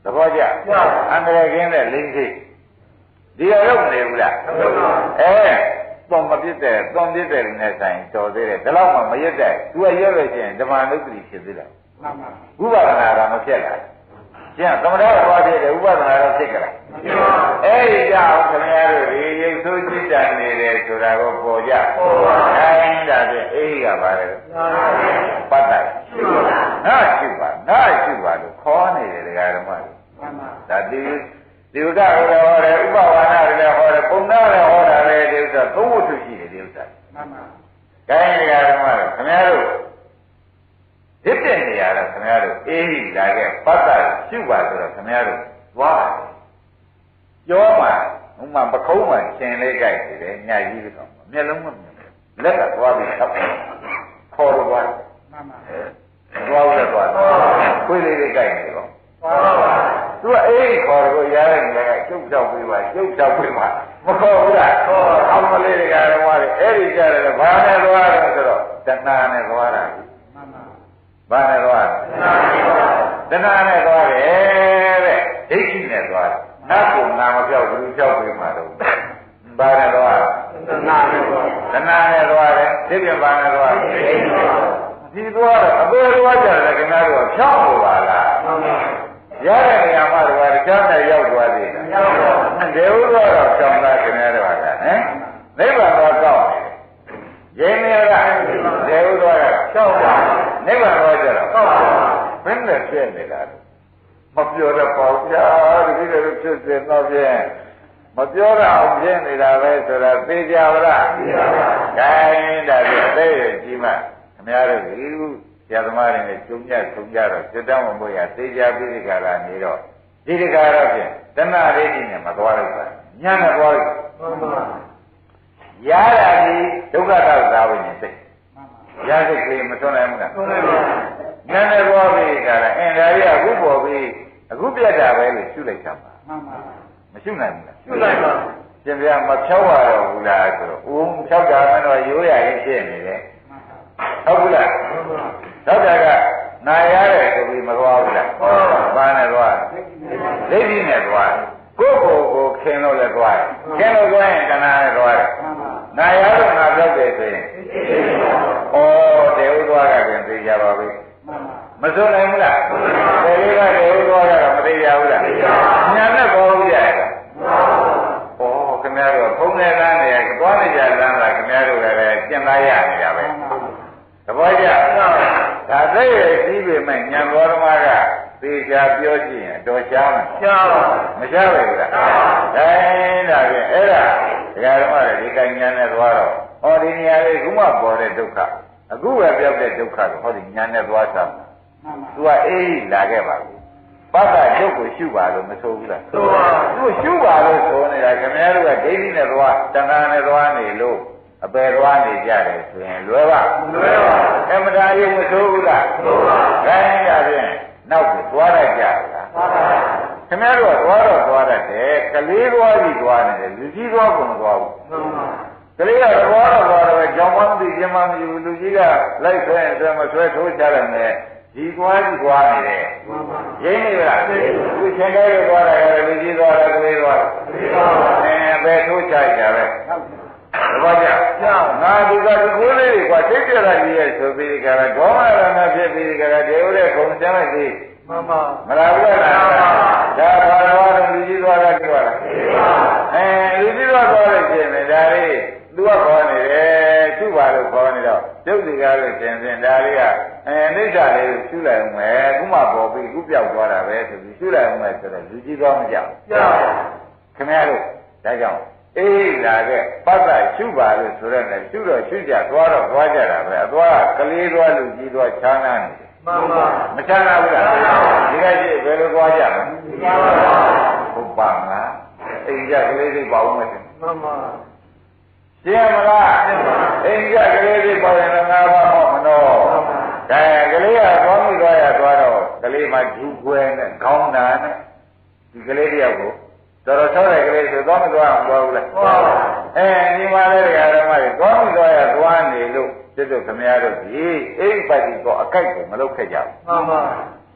ဘောကြအန္တရာယ်ကင်းတဲ့လိမ့်စိဒီရတော့နေဘူးလားအဲသွန်မပြစ်တဲ့သွန်ပြစ်တဲ့လူနဲ့ဆိုင်တော်သေးတယ်ဒါတော့မှမရက်တဲ့သူကရက်လို့ရှိရင်ဓမ္မနုပ္ပတိဖြစ်သေးတယ်မှန်ပါဥပဒနာကမဖြစ်လာကျန်သမထသွားပြည့်တယ်ဥပဒနာတော့ဖြစ်ကြလားအဲ့ဒီကြောင့်ခင်ဗျားတို့ဒီရုပ်ဆိုးจิตတန်နေတယ်ဆိုတာကိုပေါ်ကြပေါ်ပါအဲဒါဖြင့်အေးကပါလေပတ်တယ်ရှိပါနားရှိပါနားရှိပါလို့ခေါ်နေတယ်ဒကာဓမ္မတွေမှန်ပါဒါဒီဒီဥဒ္ဒဟောတယ်ဥပဝါဒလည်းဟောတယ်ပုံနာလည်းဟောတာလေဒီဥစ္စာသုံးဝတ္ထုရှိတယ်ဒီဥစ္စာမှန်ပါခိုင်းဒကာဓမ္မတွေခင်ဗျားတို့ဒီတဲ့နေရာတော့ခင်ဗျားတို့အေးလာခဲ့ပတ်တာရှုပါဆိုတော့ခင်ဗျားတို့သွားကြောမှာဥမာပခုံးမှာရှင်လေးကြိုက်နေတယ်ညကြီးတော့မျက်လုံးမမြင်ဘူးလက်ကသွားပြီးသတ်ခေါ်တော့သွားမှန်ပါသွားလို့သွားခွေးလေးလေးကြိုက်နေတော့သူကအေးခေါ်တော့ရားတဲ့နေရာကကျုပ်ချောက်ပြီးပါကျုပ်ချောက်ပြီးပါမခေါ်ဘူးလားအောင်မလေးတွေကလည်းသွားတယ်အဲ့ဒီကြတယ်ဘာနဲ့သွားတယ်ဆိုတော့တဏှာနဲ့သွားတာဘာနဲ့သွားတဏှာနဲ့သွားတယ်တဲ့ဒိဋ္ဌိနဲ့သွားတယ်နတ်ကငါမပြောက်ဘူးပြောက်ပြီးမှတော့ဘာနဲ့သွားတဏှာနဲ့သွားတဏှာနဲ့သွားတယ်ဒီပြန်ဘာနဲ့သွားဒီသွားတော့အပေသွားကြတယ်ခင်ဗျားတို့ဖြောင်းလို့ပါလားရတဲ့နေရာမှာတော့တခြားနဲ့ရောက်သွားသေးတယ်ဒေဝသွားတော့ဖြောင်းတာခင်ဗျားတို့ကဟမ်နိဗ္ဗာန်တော့ကောက်ရင်းနေကဒေဝသွားကဖြောင်းတာနိဗ္ဗာန်တော့ကြတော့ဘယ်နဲ့ဖြစ်နေတာလဲမပြောတော့ပေါ့ဗျာတတိယလိုဖြစ်စေတော့ဖြင့်မပြောတော့အောင်ဖြစ်နေတာပဲဆိုတာသိကြပါလားသိပါပါ။ဒါရင်ဒါပြအသေးကြီးမှခင်ဗျားတို့ဒီဆရာသမားတွေနဲ့ကျုံညက်ထုံကြတော့စိတ်တောင်းမွေးရသိကြပြီးဒီကလာနေတော့ဒီဒီကတော့ဖြင့်တဏှာဒိဋ္ဌိနဲ့မသွားလိုက်ပါညံ့နဲ့သွားလိုက်မှန်ပါရတာဒီဒုက္ခတောက်သာဝိညာဉ်စိတ်ရစိတ်ကလေးမထွန်းနိုင်ဘူးလားထွန်းနိုင်ပါညံ့နဲ့သွားပြီးကြတာအင်းဒါကြီးအခုပေါ်ပြီးအခုပြတ်တာပဲလို့ရှုလိုက်တာပါမှန်ပါမရှုနိုင်ဘူးလားရှုနိုင်ပါရှင်ဗျာမဖြောက်ရတော့ဘူးလားဆိုတော့ဦးဖြောက်တာကတော့ရိုးရရင်ဖြစ်နေတယ်ဟုတ်ဘူးလားဟုတ်တာကနာရတယ်ဆိုပြီးမသွားဘူးလားဘာနဲ့သွားဒိဋ္ဌိနဲ့သွားကိုယ့်ကိုယ်ကိုခင်လို့လည်းသွားခင်လို့သွားရင်တဏှာနဲ့သွားတယ်နာရတော့ငါပြောက်တယ်ဆိုရင်ဩတေဥသွားကပြင်သိကြပါပြီမစွန့်နိုင်ဘူးလားတေလေးကတေဥသွားကတော့မသိကြဘူးလားညာနဲ့ပေါ်ဘူးကြရတာဩခင်ဗျားတို့ဖုံးနေလမ်းနေရသွားနေကြလမ်းလားခင်ဗျားတို့လည်းကျင့်သားရနေတာပဲသဘောကျဒါသိရစီးပေမဲ့ညံတော်ဓမ္မကသေချာပြောကြည့်ရင်တော်ရှားမှာရှားပါမရှားပါဘူးလားဒါဒါဖြင့်အဲ့ဒါဒကာဓမ္မတွေဒီကညံနဲ့သွားတော့ဟောဒီနေရာလေးခုမှပေါ်တဲ့ဒုက္ခအခုပဲပြောတဲ့ဒုက္ခကိုဟောဒီညံနဲ့သွားစားမှာသူကအေးလာခဲ့ပါဘူးပတ်တာကျုပ်ကိုရှုပါလို့မဆိုဘူးလားဆိုပါသူရှုပါလို့ဆိုနေတာခင်ဗျားတို့ကဒိဋ္ဌိနဲ့သွားတဏှာနဲ့သွားနေလို့အပေသွားနေကြတယ်ဆိုရင်လွယ်ပါလွယ်ပါအမှန်တရားရုပ်မဆိုးဘူးလားဆိုပါခိုင်းကြဖြင့်နောက်ကိုသွားလိုက်ကြလားသွားပါခင်ဗျားတို့ကသွားတော့သွားတတ်တယ်ကလေးသွားပြီးသွားနေတယ်လူကြီးသွားကုန်သွားဘူးမှန်ပါကလေးကသွားတော့သွားတော့ကြောင်မသိရင်မမယူလူကြီးကလိုက်ဆွဲဆွဲမဆွဲထိုးချတယ်နဲ့ဒီသွားကြီးသွားနေတယ်မှန်ပါရင်းနေလားသူချင်းတိုင်းသွားတာကလူကြီးသွားတာကလေးသွားအဲပဲထိုးချကြပဲဘာကြငါဒီကဒီကိုလေးတွေကသိကြတာကြီးရဲ့ဆိုပြီးကြတာဒေါမရဏဖြစ်ပြီးကြတာဒေဝတဲ့ခုံစမ်းလိုက်သေးမှန်ပါမလားဘူးလားဒါဘာလို့လူကြီးသွားတာပြောတာအဲလူကြီးသွားသွားလို့ရှင်နေဒါလေးသူကခေါ်နေတယ်သူ့ပါလို့ခေါ်နေတော့ကျုပ်စီကားလို့ရှင်ရှင်ဒါလေးကအဲအိဋ္ဌာလေးကိုရှုလိုက်အောင်မယ်ခုမှပေါ်ပြီးခုပြောက်သွားတာပဲဆိုပြီးရှုလိုက်အောင်မယ်ဆိုတော့လူကြီးသွားမကြောက်ကြောက်ခင်ဗျားတို့ဒါကြောင့်အေးလာခဲ့ပတ်တာရှုပါလို့ဆိုရဲနဲ့ရှုတော့ရှုကြသွားတော့သွားကြတာပဲအသွားကလေးသွားလူကြီးသွားချမ်းသာနေတယ်မှန်ပါမချမ်းသာဘူးလားဒီကရှိဘယ်လိုသွားကြမလဲဟုတ်ပါမလားအိမ်ကြကလေးတွေပေါ့မယ်မှန်ပါရှင်းမလားအိမ်ကြကလေးတွေပေါ့ရင်ငါဘာမှမတော့ဒါကလေးကသွားမိသွားရသွားတော့ကလေးမှဂျူခွဲနဲ့ခေါင်းနာနဲ့ဒီကလေးတယောက်ကိုတော်တော်ဆောက်တဲ့ကလေးဆိုသွားမသွားအောင်သွားဘူးလားသွားပါအဲဒီမှာလည်းဓမ္မတွေသွားမသွားရသွားနေလို့စစ်တို့ခမရတို့ဒီအိပ်ပါတိကောအကြိုက်ကိုမလုပ်ခဲ့ကြဘူးမှန်ပါ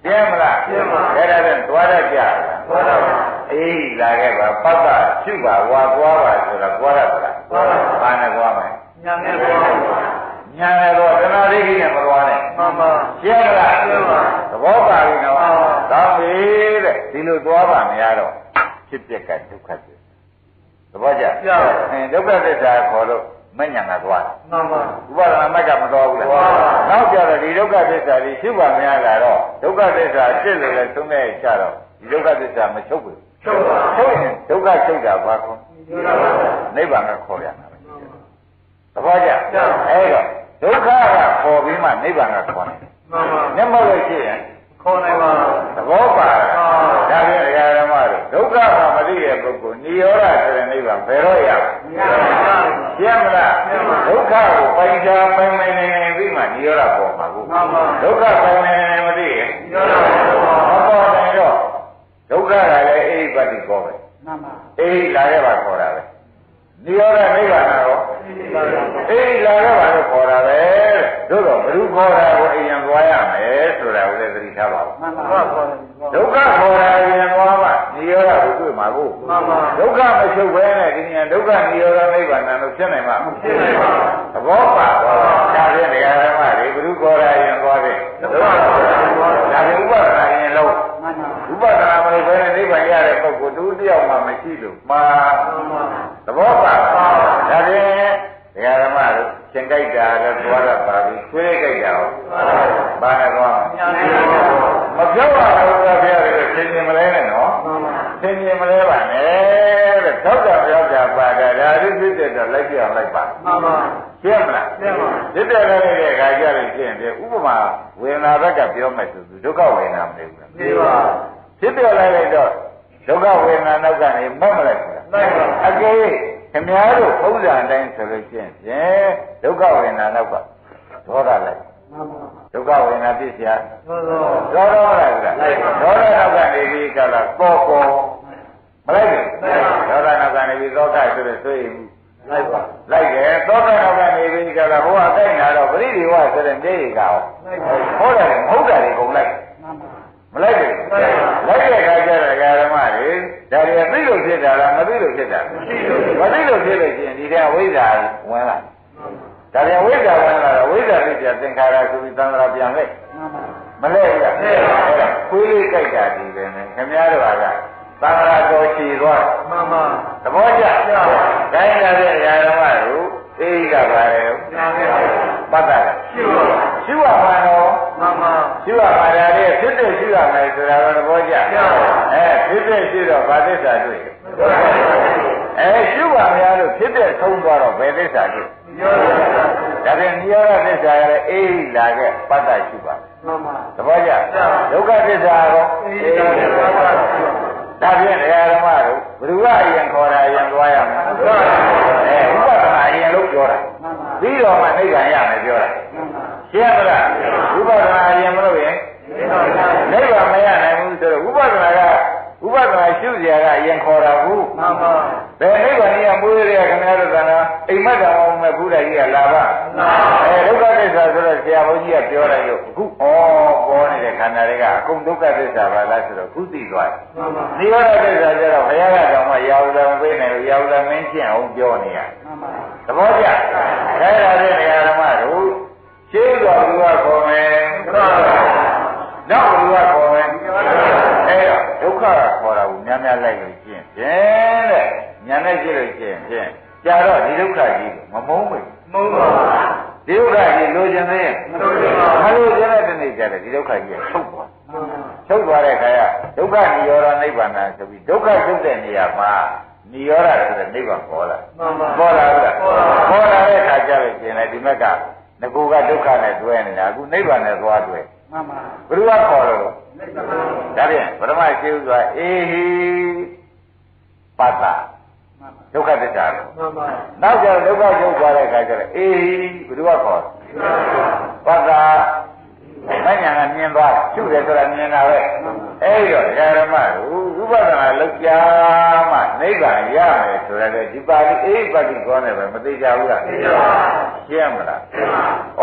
ပြင်းမလားပြင်းပါအဲ့ဒါနဲ့သွားတတ်ကြလားသွားတော့အေးလာခဲ့ပါပတ်ကရှုပါဝါကွာပါဆိုတော့ကွာရပါလားကွာပါဘာနဲ့ကွာမယ်ညာနဲ့ကွာညာနဲ့တော့တဏှာဒိဋ္ဌိနဲ့မကွာနဲ့မှန်ပါရှင်းလားရှင်းပါသဘောပါပြီနော်ကောင်းပြီတဲ့ဒီလိုသွားပါမရတော့ဖြစ်ပြက်ကဒုက္ခသစ္စာသဘောကျအင်းဒုက္ခသစ္စာခေါ်လို့မညံကသွားမှန်ပါဥပါဒနာမက်ကမတော်ဘူးလားနောက်ကြတော့ဒီဒုက္ခသစ္စာကြီးရှုပါမရလာတော့ဒုက္ခသစ္စာဖြစ်လို့လည်းသုံးတဲ့ချတော့ဒီဒုက္ခသစ္စာမချုပ်ဘူးချုပ်ပါချုပ်ရင်ဒုက္ခချုပ်တာဘာခေါ်နိဗ္ဗာန်ကခေါ်ရမှာပဲသဘောကျအဲ့တော့ဒုက္ခကခေါ်ပြီးမှနိဗ္ဗာန်ကခေါ်တယ်မှန်ပါမျက်မှောက်လို့ရှိရင်ခေါ်နိုင်ပါသဘောပါဒါဖြင့်ဓမ္မတို့ဒုက္ခကမသိတဲ့ပုဂ္ဂိုလ်နိရောဓဆိုတဲ့နိဗ္ဗာန်ဘယ်တော့ရမလဲရှင်းမလားဒုက္ခကိုပိုင်ချာပိုင်ပိုင်နေနေပြီးမှနိရောဓပေါ်မှာကိုဒုက္ခပိုင်နေနေမသိရင်နိရောဓပေါ်မှာမပေါ်နိုင်တော့ဒုက္ခကလည်းအိပတ္တိပေါ်ပဲမှန်ပါအိလာခဲ့ပါခေါ်တာပဲနိရောဓနိဗ္ဗာန်ရောအိလာခဲ့ပါလို့ခေါ်တာပဲတို့တော့ဘယ်သူခေါ်တာကိုအရင်သွားရမယ်ဆိုတာကိုလည်းသတိထားပါဦးမှန်ပါဒုက္ခခေါ်တာအရင်သွားမှနိရောဓကိုတွေ့မှာကိုမှန်ပါဒုက္ခမချုပ်ဘဲနဲ့ဒီနေ့ဒုက္ခနိရောဓနိဗ္ဗာန်လို့ဖြစ်နိုင်မှာမဖြစ်နိုင်ပါဘူးသဘောပါဒါဖြင့်တရားဓမ္မတွေဘယ်သူခေါ်တာအရင်သွားတယ်ဒုက္ခခေါ်တာဒါဖြင့်ဥပဒနာအရင်လုံးဥပဒနာမလို့ဘယ်နဲ့နိဗ္ဗာန်ရတဲ့ပုဂ္ဂိုလ်တူတယောက်မှမရှိလို့မှာသဘောပါဒါဖြင့်တရားဓမ္မတို့သင်္ကြိုက်တာလည်းသွားရပါပြီဆွေးကြိုက်တာရောဘာနဲ့သွားမပြောပါဘူးဘုရားတွေသင်မြင်မလဲနဲ့နော်သင်မြင်မလဲပါနဲ့တဲ့သောက်တာပြောကြပါတာဒါရစ်ဖြစ်တဲ့တော့လိုက်ပြအောင်လိုက်ပါမှန်ပါရှင်းမလားရှင်းပါဖြစ်တဲ့လည်းတဲ့ခါကြလို့ရှင်းတယ်ဥပမာဝေဒနာဘက်ကပြောမယ်ဆိုသူဒုက္ခဝေဒနာမသိဘူးလားသိပါဖြစ်တဲ့လည်းလိုက်တော့ဒုက္ခဝေဒနာနောက်ကနေမတ်မလိုက်ဘူးလားမှန်ပါအကယ်ခင်ဗျားတို့ဥစ္စာအတိုင်းဆိုလို့ရှင်းဖြင့်ဒုက္ခဝေဒနာနောက်ကဒေါသလိုက်ဒုက္ခဝေဒနာဖြစ်เสียဒေါသမလိုက်ဘူးလားဒေါသနောက်ကနေပြီးကြလားကောကောမလိုက်ဘူးဒေါသနောက်ကနေပြီးသောကဆိုတဲ့ဆွေးမှုလိုက်ပါလိုက်တယ်သောကနောက်ကနေပြီးကြလားဟိုအတိုက်နာတော့ပရိဒီဝဆိုတဲ့နေကရောဟုတ်တယ်မဟုတ်တယ်ကုန်လိုက်မလိုက်ဘူးလိုက်တဲ့အခါကျတော့ဓမ္မတွေဒါတွေသိလို့ဖြစ်တာလားမသိလို့ဖြစ်တာမသိလို့ဖြစ်လို့ရှိရင်ဒီထဲဝိဇ္ဇာဝင်လာဒါပြန်ဝိဇ္ဇာဝင်လာတော့ဝိဇ္ဇာဖြစ်ပြသင်္ခါရဆိုပြီးသံဃာပြန်လိုက်မလဲဘူးလားအဲ့ဒါခွေးလေးကြိုက်တာဒီပဲနဲ့ခင်ဗျားတို့ကသံဃာတော်ချီသွားမှန်ပါသဘောကျခိုင်းလာတဲ့ဓမ္မတို့အေးကပါလေပတ်တာရှုရှုရမှာတော့မှန်ပါရှုရမှာဒါလေးဖြစ်တဲ့ရှုရမယ်ဆိုတာတော့သဘောကျအဲဖြစ်တဲ့ရှုတော့ဗာသစ္စာတွေ့အဲရှုပါများလို့ဖြစ်တဲ့ဆုံးသွားတော့ဘယ်သစ္စာတွေ့ဒါပြန်နိရောဓသစ္စာရတဲ့အေးလာခဲ့ပတ်တာရှုပါမှန်ပါသဘောကျဒုက္ခသစ္စာရောအေးဒါဖြင့်တရားဓမ္မတို့ဘ누구ကအရင်ခေါ်တာအရင်သွားရမယ်အဲဥပဒနာအရင်လို့ပြောတာပြီးတော့မှနိဗ္ဗာန်ရမယ်ပြောတာရှင်းမလားဥပဒနာအရင်မလို့ရင်နိဗ္ဗာန်မရနိုင်ဘူးဆိုတော့ဥပဒနာကဥပဒနာရှုစရာကအရင်ခေါ်တာဘူးမှန်ပါဘယ်နိဗ္ဗာန်ကြီးကမွေးရခင်ဗျားတို့ကနော်အိမ်မက်တော်အောင်မဲ့ဘုရားကြီးကလာပါအဲဒုက္ခသစ္စာဆိုတော့ဆရာဘုန်းကြီးကပြောလိုက်လို့အခုဩပေါ်နေတဲ့ခန္ဓာတွေကအကုန်ဒုက္ခသစ္စာပါလားဆိုတော့ခုသိသွားတယ်မှန်ပါနိရောဓသစ္စာကျတော့ဘုရားကတော့မှရာဟုလံပေးနေလို့ရာဟုလံမင်းရှင်းအောင်ပြောနေရမှန်ပါသဘောကျအဲဒါနဲ့ဓမ္မတို့ရှင်းတော်ဘုရားခေါ်မယ်နောက်ဘုရားခေါ်မယ်အဲဒုက္ခကခေါ်တာကိုများများလိုက်လို့ရှင်းဖြင့်တဲ့ညာနဲ့ကြည့်လို့ရှင်းဖြင့်ကြာတော့ဒီဒုက္ခကြီးမမုန်းဘူးမုန်းပါဒီဒုက္ခကြီးလိုချင်သေးရဲ့မလိုချင်ပါဘူးမလိုချင်တဲ့တနေ့ကျတော့ဒီဒုက္ခကြီးကချုပ်သွားချုပ်သွားတဲ့ခါကျဒုက္ခនិရောဓနိဗ္ဗာန်ဆိုပြီးဒုက္ခချုပ်တဲ့နေရာမှာនិရောဓဆိုတဲ့နိဗ္ဗာန်ပေါ်လာပေါ်လာဘူးလားပေါ်လာတဲ့ခါကျလို့ရှင်းတယ်ဒီမက်ကငကူကဒုက္ခနဲ့တွဲနေတာအခုနိဗ္ဗာန်နဲ့သွားတွဲမှန်ပါဘယ်လိုခေါ်လို့ဒါဖြင့်ပထမရှိဥစွာအေဟိပတ္တဒုက္ခသစ္စာမှန်ပါနောက်ကျဒုက္ခကျုပ်သွားတဲ့အခါကျတော့အေဟိဘယ်လိုခေါ်ပတ္တမဉ္ဇဏ်ကမြင်သွားရှုတယ်ဆိုတာမြင်တာပဲအဲ့တော့ဓမ္မတို့ဥပဒနာလောက်ကြမှနိဗ္ဗာန်ရမယ်ဆိုရတဲ့ဒီပါဠိအေဟိပတ္တိကောနဲ့ပဲမသိကြဘူးလားသိပါပါရှင်းမလားဩပနိ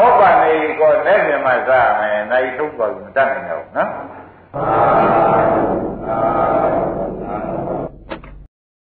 နေကောနဲ့မြန်မာစားမယ်နိုင်ထုံးပါဘူးမတတ်နိုင်တော့နော်